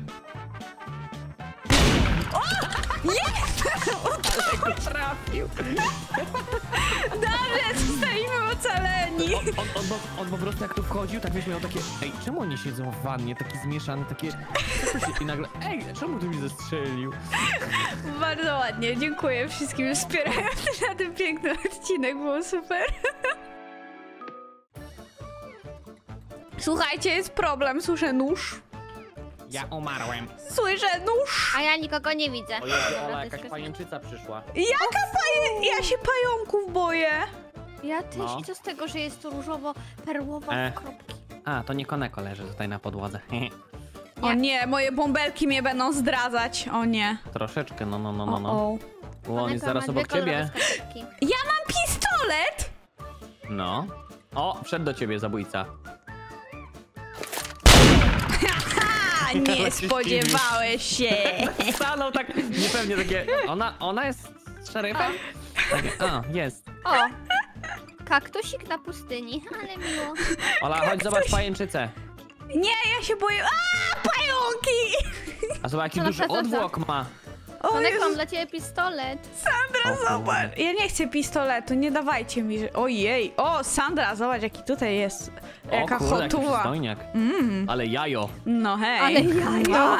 Ale go trafił. Dobrze, zostaliśmy ocaleni. On po prostu jak tu wchodził, tak wiesz, miał takie... Ej, czemu oni siedzą w wannie, taki zmieszany, takie... Co to się... I nagle... Ej, czemu tu mi zestrzelił? Bardzo ładnie, dziękuję wszystkim wspierającym na ten piękny odcinek, było super. Słuchajcie, jest problem, słyszę nóż. Ja umarłem. Słyszę nóż. A ja nikogo nie widzę. O Jezu, Dobra, Ola, to jest jakaś pajęczyca przyszła. Ja się pająków boję. Ja też No. i co z tego, że jest to różowo-perłowa w kropki. A, to nie Koneko leży tutaj na podłodze. O nie, moje bąbelki mnie będą zdradzać. O nie. Troszeczkę, no. O. Bo on jest Koneko zaraz ma obok dwie kolorowe ciebie. skarpetki. Ja mam pistolet! No. O, wszedł do ciebie zabójca. A, nie spodziewałeś się. Stanął tak, niepewnie takie... Ona jest szeryfem? Takie, a, jest. O! Kaktusik na pustyni, ale miło. Ola, chodź zobacz pajęczycę. Nie, ja się boję. A, pająki! A zobacz, jaki Co, duży co, co? odwłok ma. O Konek, Jezu, mam dla ciebie pistolet. Sandra, O, zobacz. kurde. Ja nie chcę pistoletu, nie dawajcie mi. Ojej. O, Sandra, zobacz jaki tutaj jest. Jaka O kurde, jaki hotuwa. przystojniak. Ale jajo. No hej. Ale jajo! No.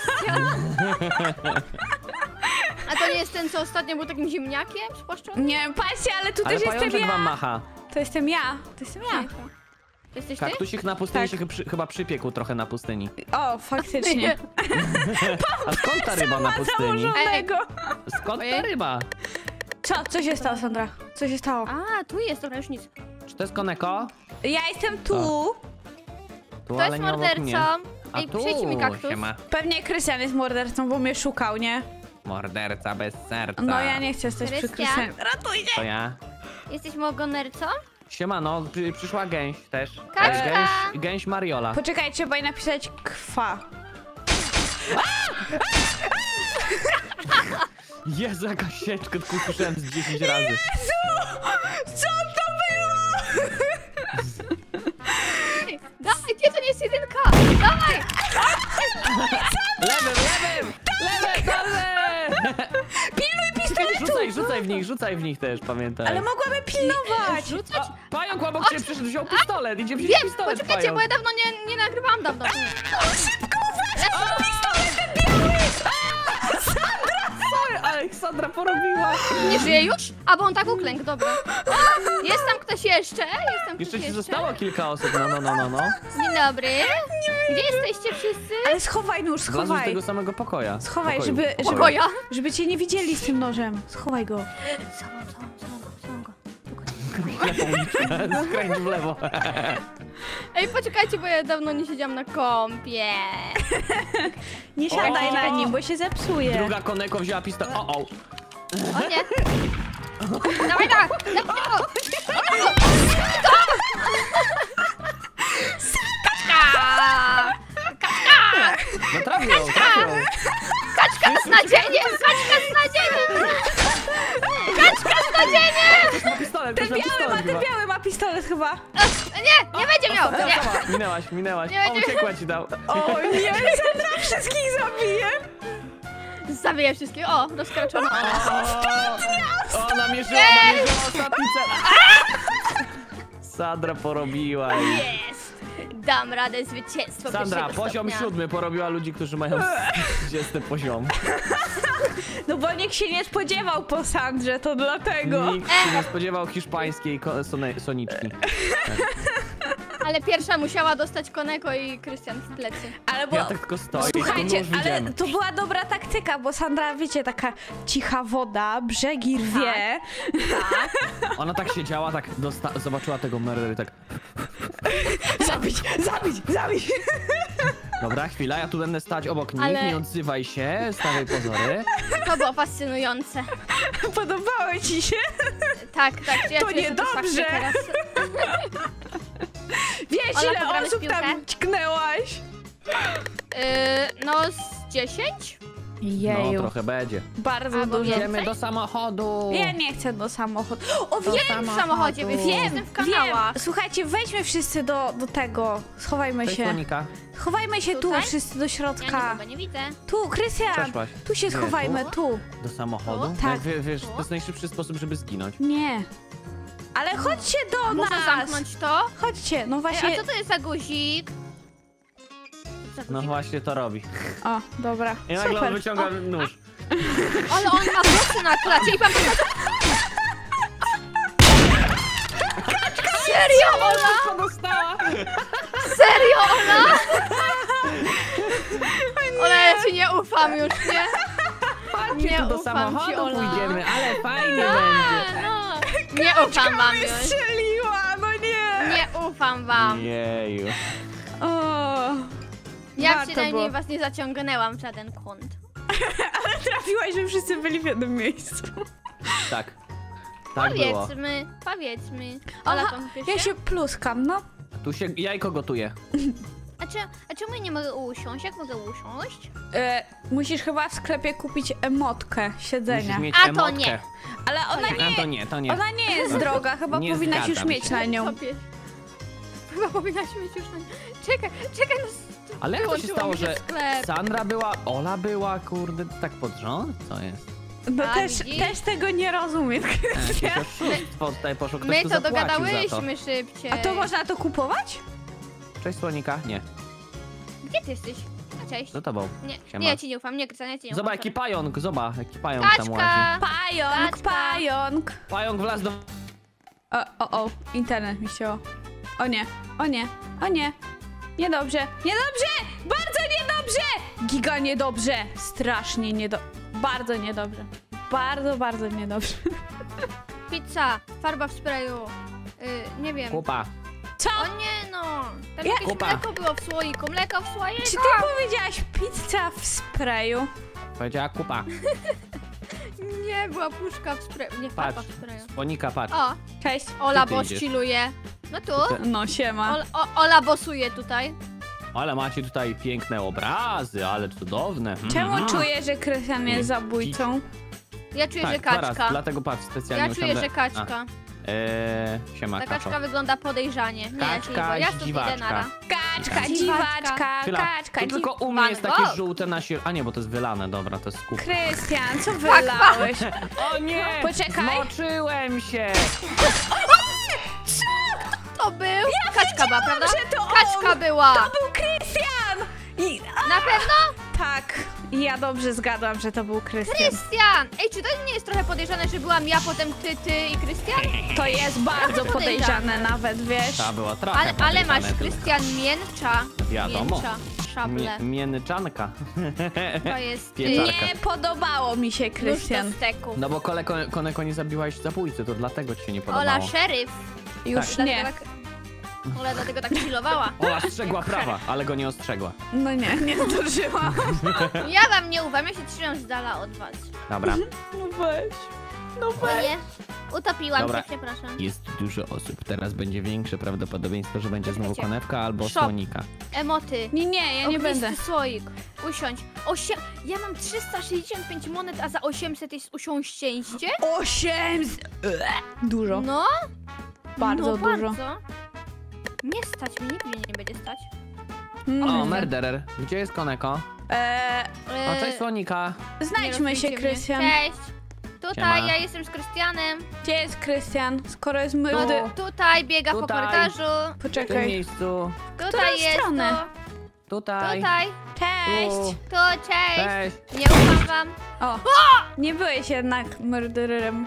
A to nie jest ten, co ostatnio był takim ziemniakiem spłaszczonym? Nie, patrzcie, ale tu Ale też jestem pajączek ja. wam macha. To jestem ja. To jestem ja. Jesteś ty? Kaktusik na pustyni Tak. się chyba przypiekł trochę na pustyni. O, faktycznie. A skąd ta ryba na pustyni? Założonego. Skąd ta Ojej. ryba? Co się stało, Sandra? Co się stało? A, tu jest, dobra, już nic. Czy to jest Koneko? Ja jestem tu. Tu, Kto ale jest nie obok mnie. mordercą? A Ej, tu przyjdź mi kaktus. siema. Pewnie Krystian jest mordercą, bo mnie szukał, nie? Morderca bez serca. No ja nie chcę stać przy Krystian? Krystianie. Ratujcie! To ja. Jesteś mordercą? Siemano, przyszła gęś też. Kaczka! Gęś Mariola. Poczekaj, trzeba jej napisać kwa. Jezu, jaka sieczka, tylko słyszałem z 10 razy. Co to było? Dawaj, gdzie to nie jest jedynka? Dawaj! Lewym! Pilnuj pistoletu! Rzucaj w nich też, pamiętaj. Ale mogłaby pilnować! Rzucać? Pająk obok ciebie przyszedł, wziął pistolet, idzie wziąć Wiem, pistolet, poczekajcie, pająk. bo ja dawno nie nagrywałam dawno. Aleksandra porobiła. Nie żyje już? A, bo on tak uklękł, dobra. Jest tam ktoś jeszcze? Jest tam ktoś Jeszcze ci zostało kilka osób, no. Dzień dobry. Gdzie jesteście wszyscy? Ale schowaj nóż, Wlazły z schowaj. tego samego pokoja. Schowaj, Pokoju. Pokoja. żeby cię nie widzieli z tym nożem. Schowaj go. Samą go. Skręć w lewo. Ej, poczekajcie, bo ja dawno nie siedziałam na kąpie. Nie siadaj O! na nim, bo się zepsuje. Druga Koneko wzięła pistolet. O. O nie. Dawaj tak! Kaczka! Kaczka! No trafił. Kaczka z nadzieniem! Kaczka z nadzieniem! Kaczka z nadzieniem! Ktoś ma pistolet, Ten ktoś ma biały ma, pistolet ten chyba. biały ma pistolet chyba. Nie będzie miał! Nie. Minęłaś. Nie O, będzie- uciekła ci dał. O nie, Sandra wszystkich zabije. Zabiję wszystkich. O, rozkraczono. O, namierzyła ostatni cel. Sandra porobiła. Jest! Dam radę zwycięstwo Sandra, pierwszego poziom stopnia. 7 porobiła ludzi, którzy mają 30 poziom. No bo nikt się nie spodziewał po Sandrze, to dlatego. Nikt się nie spodziewał hiszpańskiej soniczki. Ale pierwsza musiała dostać Koneko i Krystian w plecy. Ale bo... Ja tak tylko stoję. Słuchajcie, już ale widziałem. to była dobra taktyka, bo Sandra, wiecie, taka cicha woda, brzegi rwie. Ona tak siedziała, tak zobaczyła tego murdery, tak. Zabić! Dobra, chwila, ja tu będę stać obok nich, Ale- nie odzywaj się, stawiaj pozory. To było fascynujące. Podobało ci się? Tak. Ja To czuję niedobrze. satysfakcję teraz. Wiesz, Ola, ile pogramy w osób piłkę? tam ćknęłaś? No z 10? No, trochę będzie. Bardzo Albo dużo. więcej. Idziemy do samochodu. Ja nie chcę do samochodu. O, Do wiem! W samochodzie, więc Wiem, jestem w wiem. kanałach. Słuchajcie, wejdźmy wszyscy do tego. Schowajmy Cześć, się. Monika. Schowajmy się tu, Tutaj? wszyscy do Ja środka. nikogo nie widzę. Tu, Krystian! Przeszłaś. Tu się Nie, schowajmy, tu? tu. Do samochodu? Tu? Tak. Wiesz, to jest najszybszy sposób, żeby zginąć. Nie. Ale chodźcie do Muszę nas! zamknąć to. Chodźcie, no Ej, właśnie. a co to jest za guzik? Za No guzik? właśnie to robi. O, dobra. I nagle on Super. wyciąga nóż. Ale on ma włosy na klacie i pamiętam. Serio, Ola? Co dostała? Serio, Ola? Ola, ja ci nie ufam już, nie? Chodźcie Nie tu do ufam samochodu ci, Ola. pójdziemy, ale fajnie będzie. No, nie ufam wam mnie już. strzeliła, no nie! Nie ufam wam. Jeju. O, Ja warto przynajmniej było. was nie zaciągnęłam w żaden kąt. trafiłaś, że wszyscy byli w jednym miejscu. Tak. Tak było. Powiedzmy. Ola, Aha, kąpiesz ja się? się pluskam, no. Tu się jajko gotuje. A czemu ja nie mogę usiąść? Jak mogę usiąść? Musisz chyba w sklepie kupić emotkę siedzenia. Musisz mieć A to emotkę. nie. Ale ona A nie, to nie. ona nie jest droga, chyba Nie powinnaś już zgadzam mieć się. na nią. Tobie. Chyba powinnaś mieć już na... Czekaj, no... Ale jak to się Włączyło stało, mi się że sklep. Sandra była, Ola była, kurde, tak pod rząd? Co jest? No A, też, widzisz? też tego nie rozumiem. Jakieś oszustwo tutaj poszło, ktoś My tu to zapłacił za to. dogadałyśmy szybciej. A to można to kupować? Cześć Słonika? Nie, Gdzie ty jesteś? A, cześć. za tobą. Nie, Siema. nie, ja ci nie ufam, nie, Krystian, ja ci nie ufam. Zobacz, jaki pająk, jaki pająk tam łazi. Kaczka! Pająk, Kaczka. pająk. Pająk wlazł do... O, internet mi się. O nie, o nie, o nie. Niedobrze, niedobrze! Bardzo niedobrze! Giga niedobrze! Strasznie bardzo niedobrze. Bardzo, bardzo niedobrze. Pizza, farba w sprayu. Nie wiem. Kupa. Co? O nie no! Tam Ja- jakieś Kupa. mleko było w słoiku, mleko w słoiku! Czy ty powiedziałaś pizza w sprayu? Powiedziała kupa. Nie, była puszka w sprayu, nie farba Patrz. w sprayu. Słonika, patrz. O, Cześć. Ola ty boss idziesz? chilluje. No tu. No siema. Ola bossuje tutaj. Ale macie tutaj piękne obrazy, ale cudowne. Czemu czuję, że Krystian jest zabójcą? Ja czuję, że Tak, kaczka. zaraz, dlatego patrz, specjalnie Ja czuję, usiądę. że kaczka. Siema, Ta kaczo. kaczka wygląda podejrzanie. Nie, Kaczka, ja stąd idę dziwaczka. nara. Kaczka, Dziwaczka. dziwaczka, Chwila, kaczka, tu tylko u mnie Van jest takie Gogh. żółte na środku. A nie, bo to jest wylane, dobra, to jest kup. Krystian, co wylałeś? O nie! Poczekaj. Zmoczyłem się! To był? Kaczka była, prawda? że to on! Kaczka była. To był Krystian! Na pewno? Tak, ja dobrze zgadłam, że to był Krystian. Krystian! Ej, czy to nie jest trochę podejrzane, że byłam ja, potem ty i Krystian? To jest bardzo podejrzane nawet, wiesz? Ta była trochę Ale podejrzane masz, tylko. Krystian, mięcza. Wiadomo. Mięcza, szable. Mienyczanka. To jest Pieczarka. Nie podobało mi się nóż do Krystian. steku. No bo Koneko nie zabiłaś zabójcy, to dlatego ci się nie podobało. Ola, szeryf. Już Tak. nie. Dlatego Ola dlatego tak chillowała. Ola strzegła prawa, ale go nie ostrzegła. No nie zdążyłam. Ja wam nie ufam, ja się trzymam z dala od was. Dobra. No weź. No O weź. nie, utopiłam Dobra. się, przepraszam. Jest dużo osób, teraz będzie większe prawdopodobieństwo, że będzie znowu Czekajcie. konewka albo Shop. słonika. Emoty. Nie, ja nie Ognisty będę. słoik. Usiądź. Ja mam 365 monet, a za 800 jest usiąścieście? 8! Dużo. No, Bardzo no, dużo. Bardzo. Nie stać mi, nigdy nie będzie stać. O, murderer. Gdzie jest Koneko? O, cześć słonika. Znajdźmy się, rozbijcie mnie. Krystian. Cześć. Tutaj, Siema. ja jestem z Krystianem. Gdzie jest Krystian? Skoro jest No, młody. tutaj biega po Tutaj. korytarzu. W tym Poczekaj. miejscu. Tutaj jest stronę? to. Tutaj. Tutaj. Cześć! Tu, cześć. Cześć. Nie ufam wam. O! Nie byłeś jednak murdererem.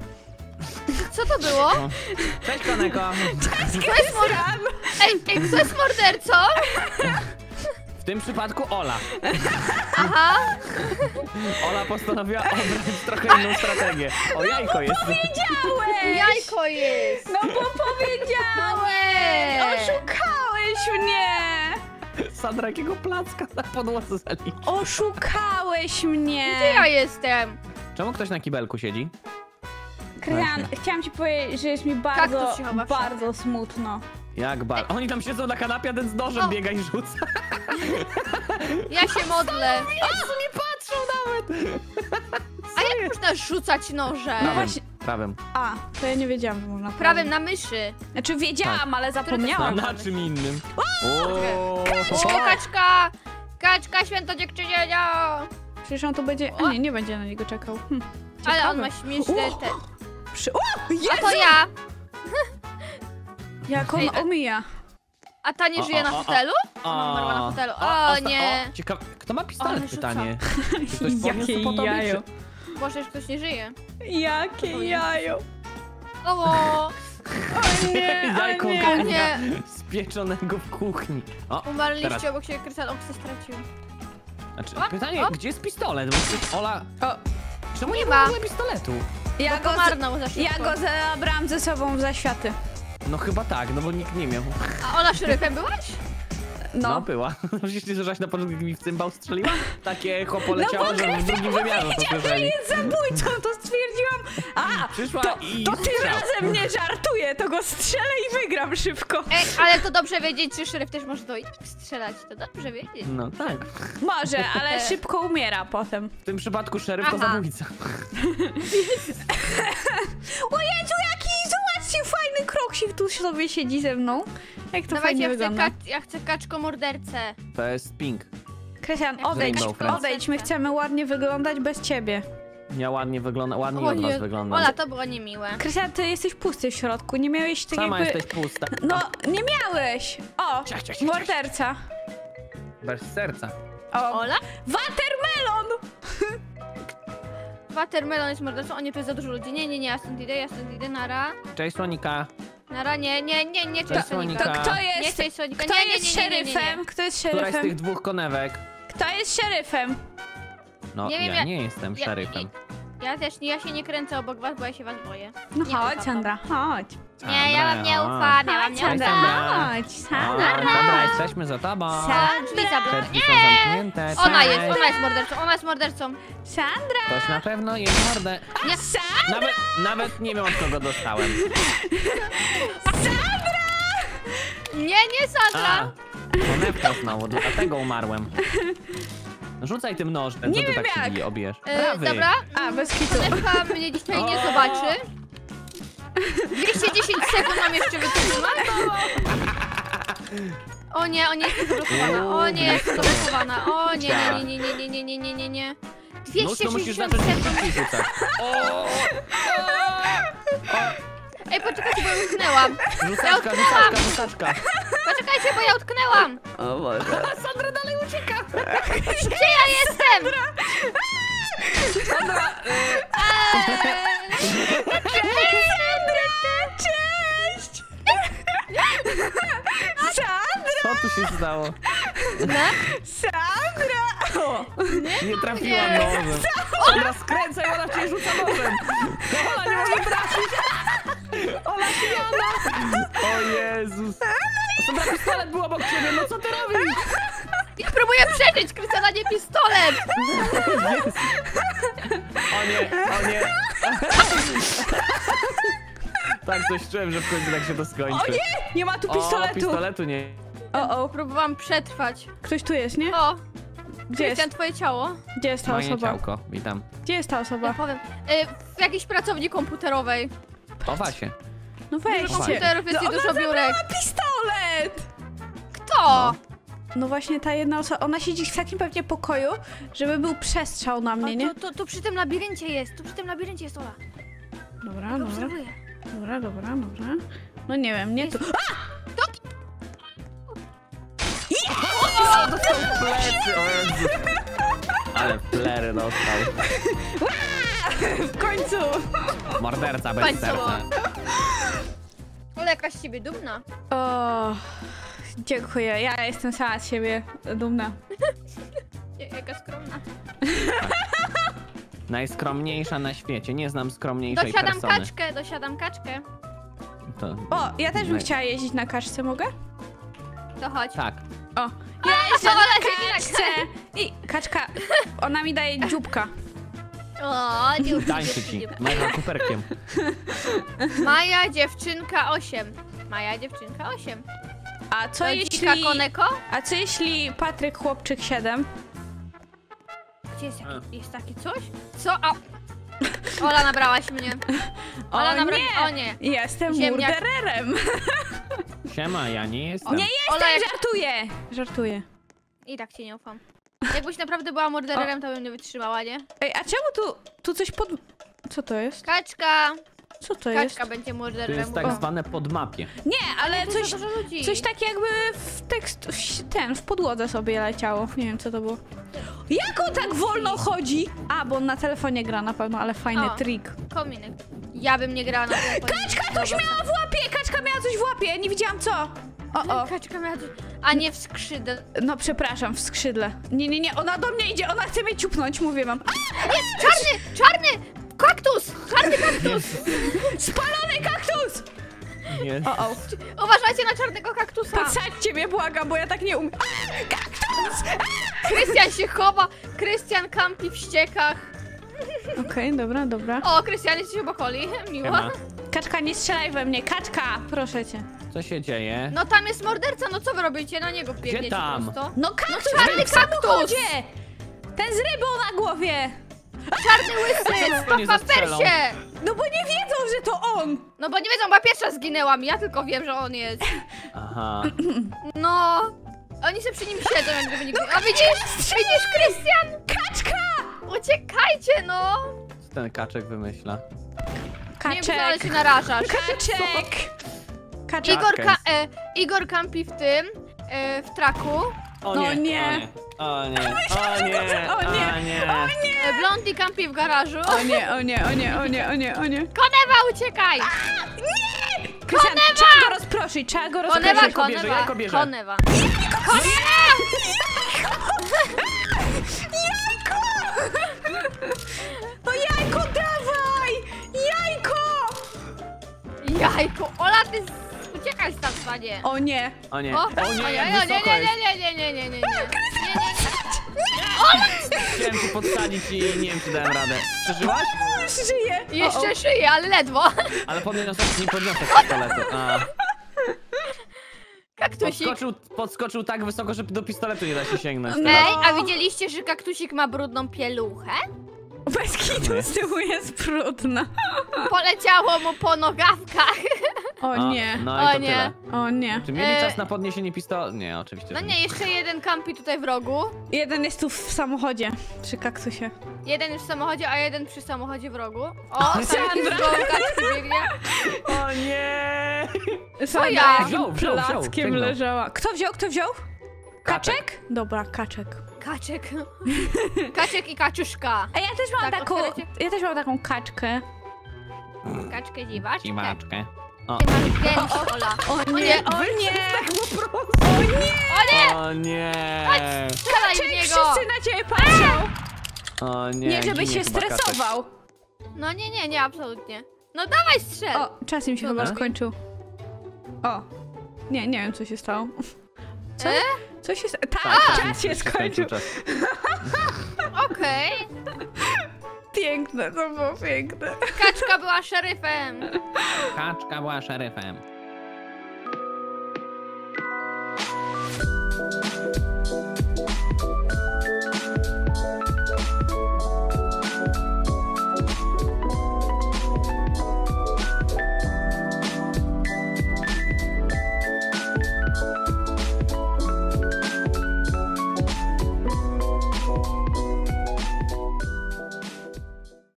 Co to było? Cześć Koneko. Kto jest mordercą? Ej, kto jest mordercą? W tym przypadku Ola. Aha. Ola postanowiła obrać trochę inną strategię. O, jajko jest. Powiedziałeś! Jajko jest. No bo powiedziałeś! Nie. Oszukałeś mnie! Sandra, jakiego placka na podłodze zaliczył. Oszukałeś mnie! Gdzie ja jestem? Czemu ktoś na kibelku siedzi? Krystian, Właśnie. chciałam ci powiedzieć, że jest mi bardzo, Kaktus się chowa w bardzo smutno. Jak Oni tam siedzą na kanapie, a ten z nożem O. biega i rzuca. Ja się modlę. Nie patrzą nawet. A jak można rzucać noże? Prawym, właśnie- prawym. A, to ja nie wiedziałam, że można Prawym na myszy. Znaczy wiedziałam, ale A zapomniałam. na czym innym? O, O, kaczka! Kaczka, święto dziewczynienia! Przecież on tu będzie... A nie będzie na niego czekał. Ale on Ciekawe. ma śmieszne te... O! A Jezu! to ja! Jak on Ej, a- omija. A ta nie żyje na fotelu? Ona umarła na fotelu. O nie! Ciekawe, kto ma pistolet? Ale rzuca. Pytanie. Czy ktoś podniósł Jakie po tobie? jajo. Boże, już ktoś nie żyje. Jakie jajo. O! O nie, Jajko o nie. gania nie. spieczonego w kuchni. O, Umarliście teraz. obok siebie, Krystian Oksy stracił. Znaczy, O, pytanie, o. gdzie jest pistolet? Bo przecież Ola... O, Czemu nie Nie ma ma. w ogóle pistoletu? ja Bo go, pomarnął za ja szybko. go zabrałam ze sobą w zaświaty. No chyba tak, no bo nikt nie miał. A Ola szeryfem byłaś? No, No. była. Przecież nie słyszałaś na początku, jak mi w cymbał strzeliła? Takie chopo leciało, że w drugim wymiarze to Że słyszeli. jest zabójcą, to stwierdziłam. A, Przyszła i to tym strzał. razem nie żartuję, to go strzelę i wygram szybko. Ej, ale to dobrze wiedzieć, że szeryf też może dojść strzelać. To dobrze wiedzieć. No tak. Może, ale szybko umiera potem. W tym przypadku szeryf to Aha. zabójca. O Jezu, jaki, zobaczcie, fajny kroksik tu sobie siedzi ze mną. Jak to Dawajcie, fajnie ja chcę, wygląda. ja chcę kaczko mordercę. To jest pink. Krystian, Jak odejdź, Rainbow Friends. odejdź, my chcemy ładnie wyglądać bez ciebie. Ja ładnie wygląda, ładnie O od was nie, wyglądam. Ola, to było niemiłe. Krystian, ty jesteś pusty w środku, nie miałeś tak Sama jakby... jesteś pusta. No, nie miałeś! O, Ciach, ciach, ciach, morderca. Bez serca. O, Ola? watermelon! Watermelon jest mordercą. O nie, to jest za dużo ludzi. Nie, ja stąd idę, nara. Cześć Słonika. Nara, nie Cześć, cześć Sonika. Sonika. To kto Nie jest... cześć Sonika. Kto Nie. jest szeryfem? Kto jest Któraś z szeryfem? tych dwóch konewek? Kto jest szeryfem? No, Nie wiem, ja nie jestem ja- szeryfem. Ja też ja się nie kręcę obok was, bo ja się was boję. No Nie chodź, ufam Sandra, chodź. Nie, ja wam nie Sandra, ufam, ja wam Chodź, nie Sandra, ufam. chodź, O, Sandra. dobra, jesteśmy za tobą. Drzwi Te zablokuj. drzwi są zamknięte. Ona Cześć. jest mordercą, ona jest mordercą. Sandra! Ktoś na pewno jest mordę. Nie. Sandra! Nawet nie wiem, od kogo dostałem. Nie, Sandra! Konewka znowu, dlatego umarłem. Rzucaj tym nożem, Nie co ty wiem tak się jak. bije, obierz. Dobra, A, bez kitu. konewka mnie dzisiaj nie zobaczy. 210 sekund mam jeszcze wytrzymać. O nie, jestem zablokowana. O nie, jestem zablokowana. O nie. Nóż to musisz 260 zacząć sekund. szybciej rzucać. Ej, poczekajcie, bo ja utknęłam. Rzucaczka. Poczekajcie, bo ja utknęłam. O Boże. Sandra dalej ucieka. Gdzie ja jestem? Cześć! Sandra! Co tu się stało? Sandra! O, Nie trafiłam nożem. Sandra, skręcaj, ona cię rzuca nożem. Ola nie może trafić. Ola pijana. O Jezus. Sandra, pistolet był obok ciebie, no co ty robisz? Ja próbuję przeżyć, Krystiana, nie pistolet. Jest. O nie. Tak, coś czułem, że w końcu tak się to skończy. o nie! Nie ma tu O, pistoletu. pistoletu nie. O, Próbowałam przetrwać. ktoś tu jest, nie? O, Gdzie jest? Krystian, twoje ciało. Gdzie jest ta Moje osoba? ciałko, witam. Gdzie jest ta Ja osoba? powiem. W jakiejś pracowni komputerowej. Chowa się. No Dużo weźcie. komputerów jest i No dużo ona biurek. zabrała pistolet! Kto? No właśnie ta jedna osoba, ona siedzi w takim pewnie pokoju, żeby był przestrzał na mnie, nie? Tu przy tym labiryncie jest. Tu przy tym labiryncie jest Ola. Dobra, Ja dobra, obserwuję. dobra. No nie wiem, nie tu. O, dostał w plecy, o Jezu. Ale flery dostał. W końcu! Morderca bez Końcowo. serca. Ola jakaś z ciebie dumna. O, dziękuję, ja jestem sama z siebie dumna. Jaka skromna. Najskromniejsza na świecie. Nie znam skromniejszej persony. Dosiadam kaczkę. To... O, ja też bym Naj- chciała jeździć na kaczce, mogę? To chodź. Tak. O, ja jeżdżę Ola na siedzi na kaczce! I kaczka, ona mi daje dzióbka. O, Tańczy ci. Major kuperkiem. Maja dziewczynka 8. Maja dziewczynka 8. A co To dzika jeśli... Koneko? A co jeśli Patryk chłopczyk 7? Gdzie jest taki coś? Co? A... Ola, nabrałaś mnie. Ola, nie! O nie. Jestem Ziemniak. murdererem! Siema, ja nie jestem. Nie jestem, Ola, jak... żartuję! Żartuję. I tak cię nie ufam. Jakbyś naprawdę była mordererem, to bym nie wytrzymała, nie? Ej, a czemu tu coś pod... Co to jest? Kaczka! Co to jest? Kaczka będzie To mordererem. jest tak zwane podmapie. Nie, ale Dużo, coś... dużo ludzi. Coś tak jakby w podłodze sobie leciało. Nie wiem co to było. Jak on tak wolno chodzi? A, bo on na telefonie gra na pewno, ale fajny O. trik. Kominek. Ja bym nie grała na tym. Kaczka coś miała w łapie! Kaczka miała coś w łapie! Nie widziałam co! O. Kaczka miała... A nie w skrzydle. No przepraszam, w skrzydle. Nie, ona do mnie idzie, ona chce mnie ciupnąć, mówię wam. Czarny! Kaktus! Czarny kaktus! Spalony kaktus! Jest. O. Uważajcie na czarnego kaktusa! Podsadźcie mnie, błagam, bo ja tak nie umiem. Kaktus! Krystian się chowa! Krystian kampi w ściekach. Okej, dobra. O, Krystian jest obok Oli. Miło. Siema. Kaczka, nie strzelaj we mnie, kaczka! Proszę cię. Co się dzieje? No tam jest morderca, no co wy robicie? Na niego biegniecie tam? prosto. No kaktus czarny w kaktus! samochodzie! Ten z rybą na głowie! Czarny łysy! Go nie W zastrzelą. pampersie! No bo nie wiedzą, że to on! No bo nie wiedzą, bo ja pierwsza zginęłam. Ja tylko wiem, że on jest. Aha. No. Oni sobie przy nim siedzą, jak gdyby nigdy... A widzisz? Widzisz, Krystian? Kaczka! Uciekajcie, no! Co ten kaczek wymyśla? Nie wiem, ale się Kaczek! narażasz. Kaczek! Kaczek! Igor kampi w tym, w traku. O No nie. nie. O nie. O nie. O nie. O nie. Blondie kampi w garażu. O nie. Konewa, uciekaj! Krystian, trzeba go rozproszyć, trzeba go rozproszyć. Konewa, Jajko bierze, jajko konewa, bierze. konewa. No jajko, dawaj! Jajko! Jajko, Ola, ty uciekaj stamtąd. O nie. O nie, O, o nie, nie, jak nie, nie, wysoko nie, jest. nie, nie, nie, nie, nie, nie. Chciałem cię podsadzić i nie wiem, czy dałem radę. Przeżyłaś? Żyje. Jeszcze szyję, ale ledwo. Ale nie podniosę pistoletu. A, Kaktusik. podskoczył tak wysoko, że do pistoletu nie da się sięgnąć. No. teraz. Ej, a widzieliście, że kaktusik ma brudną pieluchę? Bez kitu z tyłu jest brudna. Poleciało mu po nogawkach. O nie. No i O to nie. tyle. O nie. Czy mieli czas na podniesienie pistoletu? Nie, oczywiście. No że nie, jeszcze jeden kampi tutaj w rogu. Jeden jest tu w samochodzie, przy kaktusie. Jeden już w samochodzie, a jeden przy samochodzie w rogu. O, tam jakiś Sandra. gołąkaczki biegnie. O nie! Sandra ja? jakim Wziął, plackiem sięgnął. leżała. Kto wziął? Kto wziął? Kaczek. Kaczek? Dobra, kaczek. Kaczek. Kaczek i kaczuszka. A ja też mam Tak, taką. otwieracie? Ja też mam taką kaczkę. Kaczkę dziwaczkę. Dziwaczkę. O. Ty masz gęś, Ola. O nie, nie, o o nie! O nie! Strzelaj w Kaczek, niego. wszyscy na ciebie patrzą! O nie, Nie, żeby ginie się chyba kaczek. stresował. No nie, absolutnie. No dawaj strzel. O, czas im się Dobra. chyba skończył. O. Nie wiem co się stało. Co? E? Co się stało? Tak, Tak, czas się skończył. czas. Okej. Piękne, to było piękne. Kaczka była szeryfem. Kaczka była szeryfem.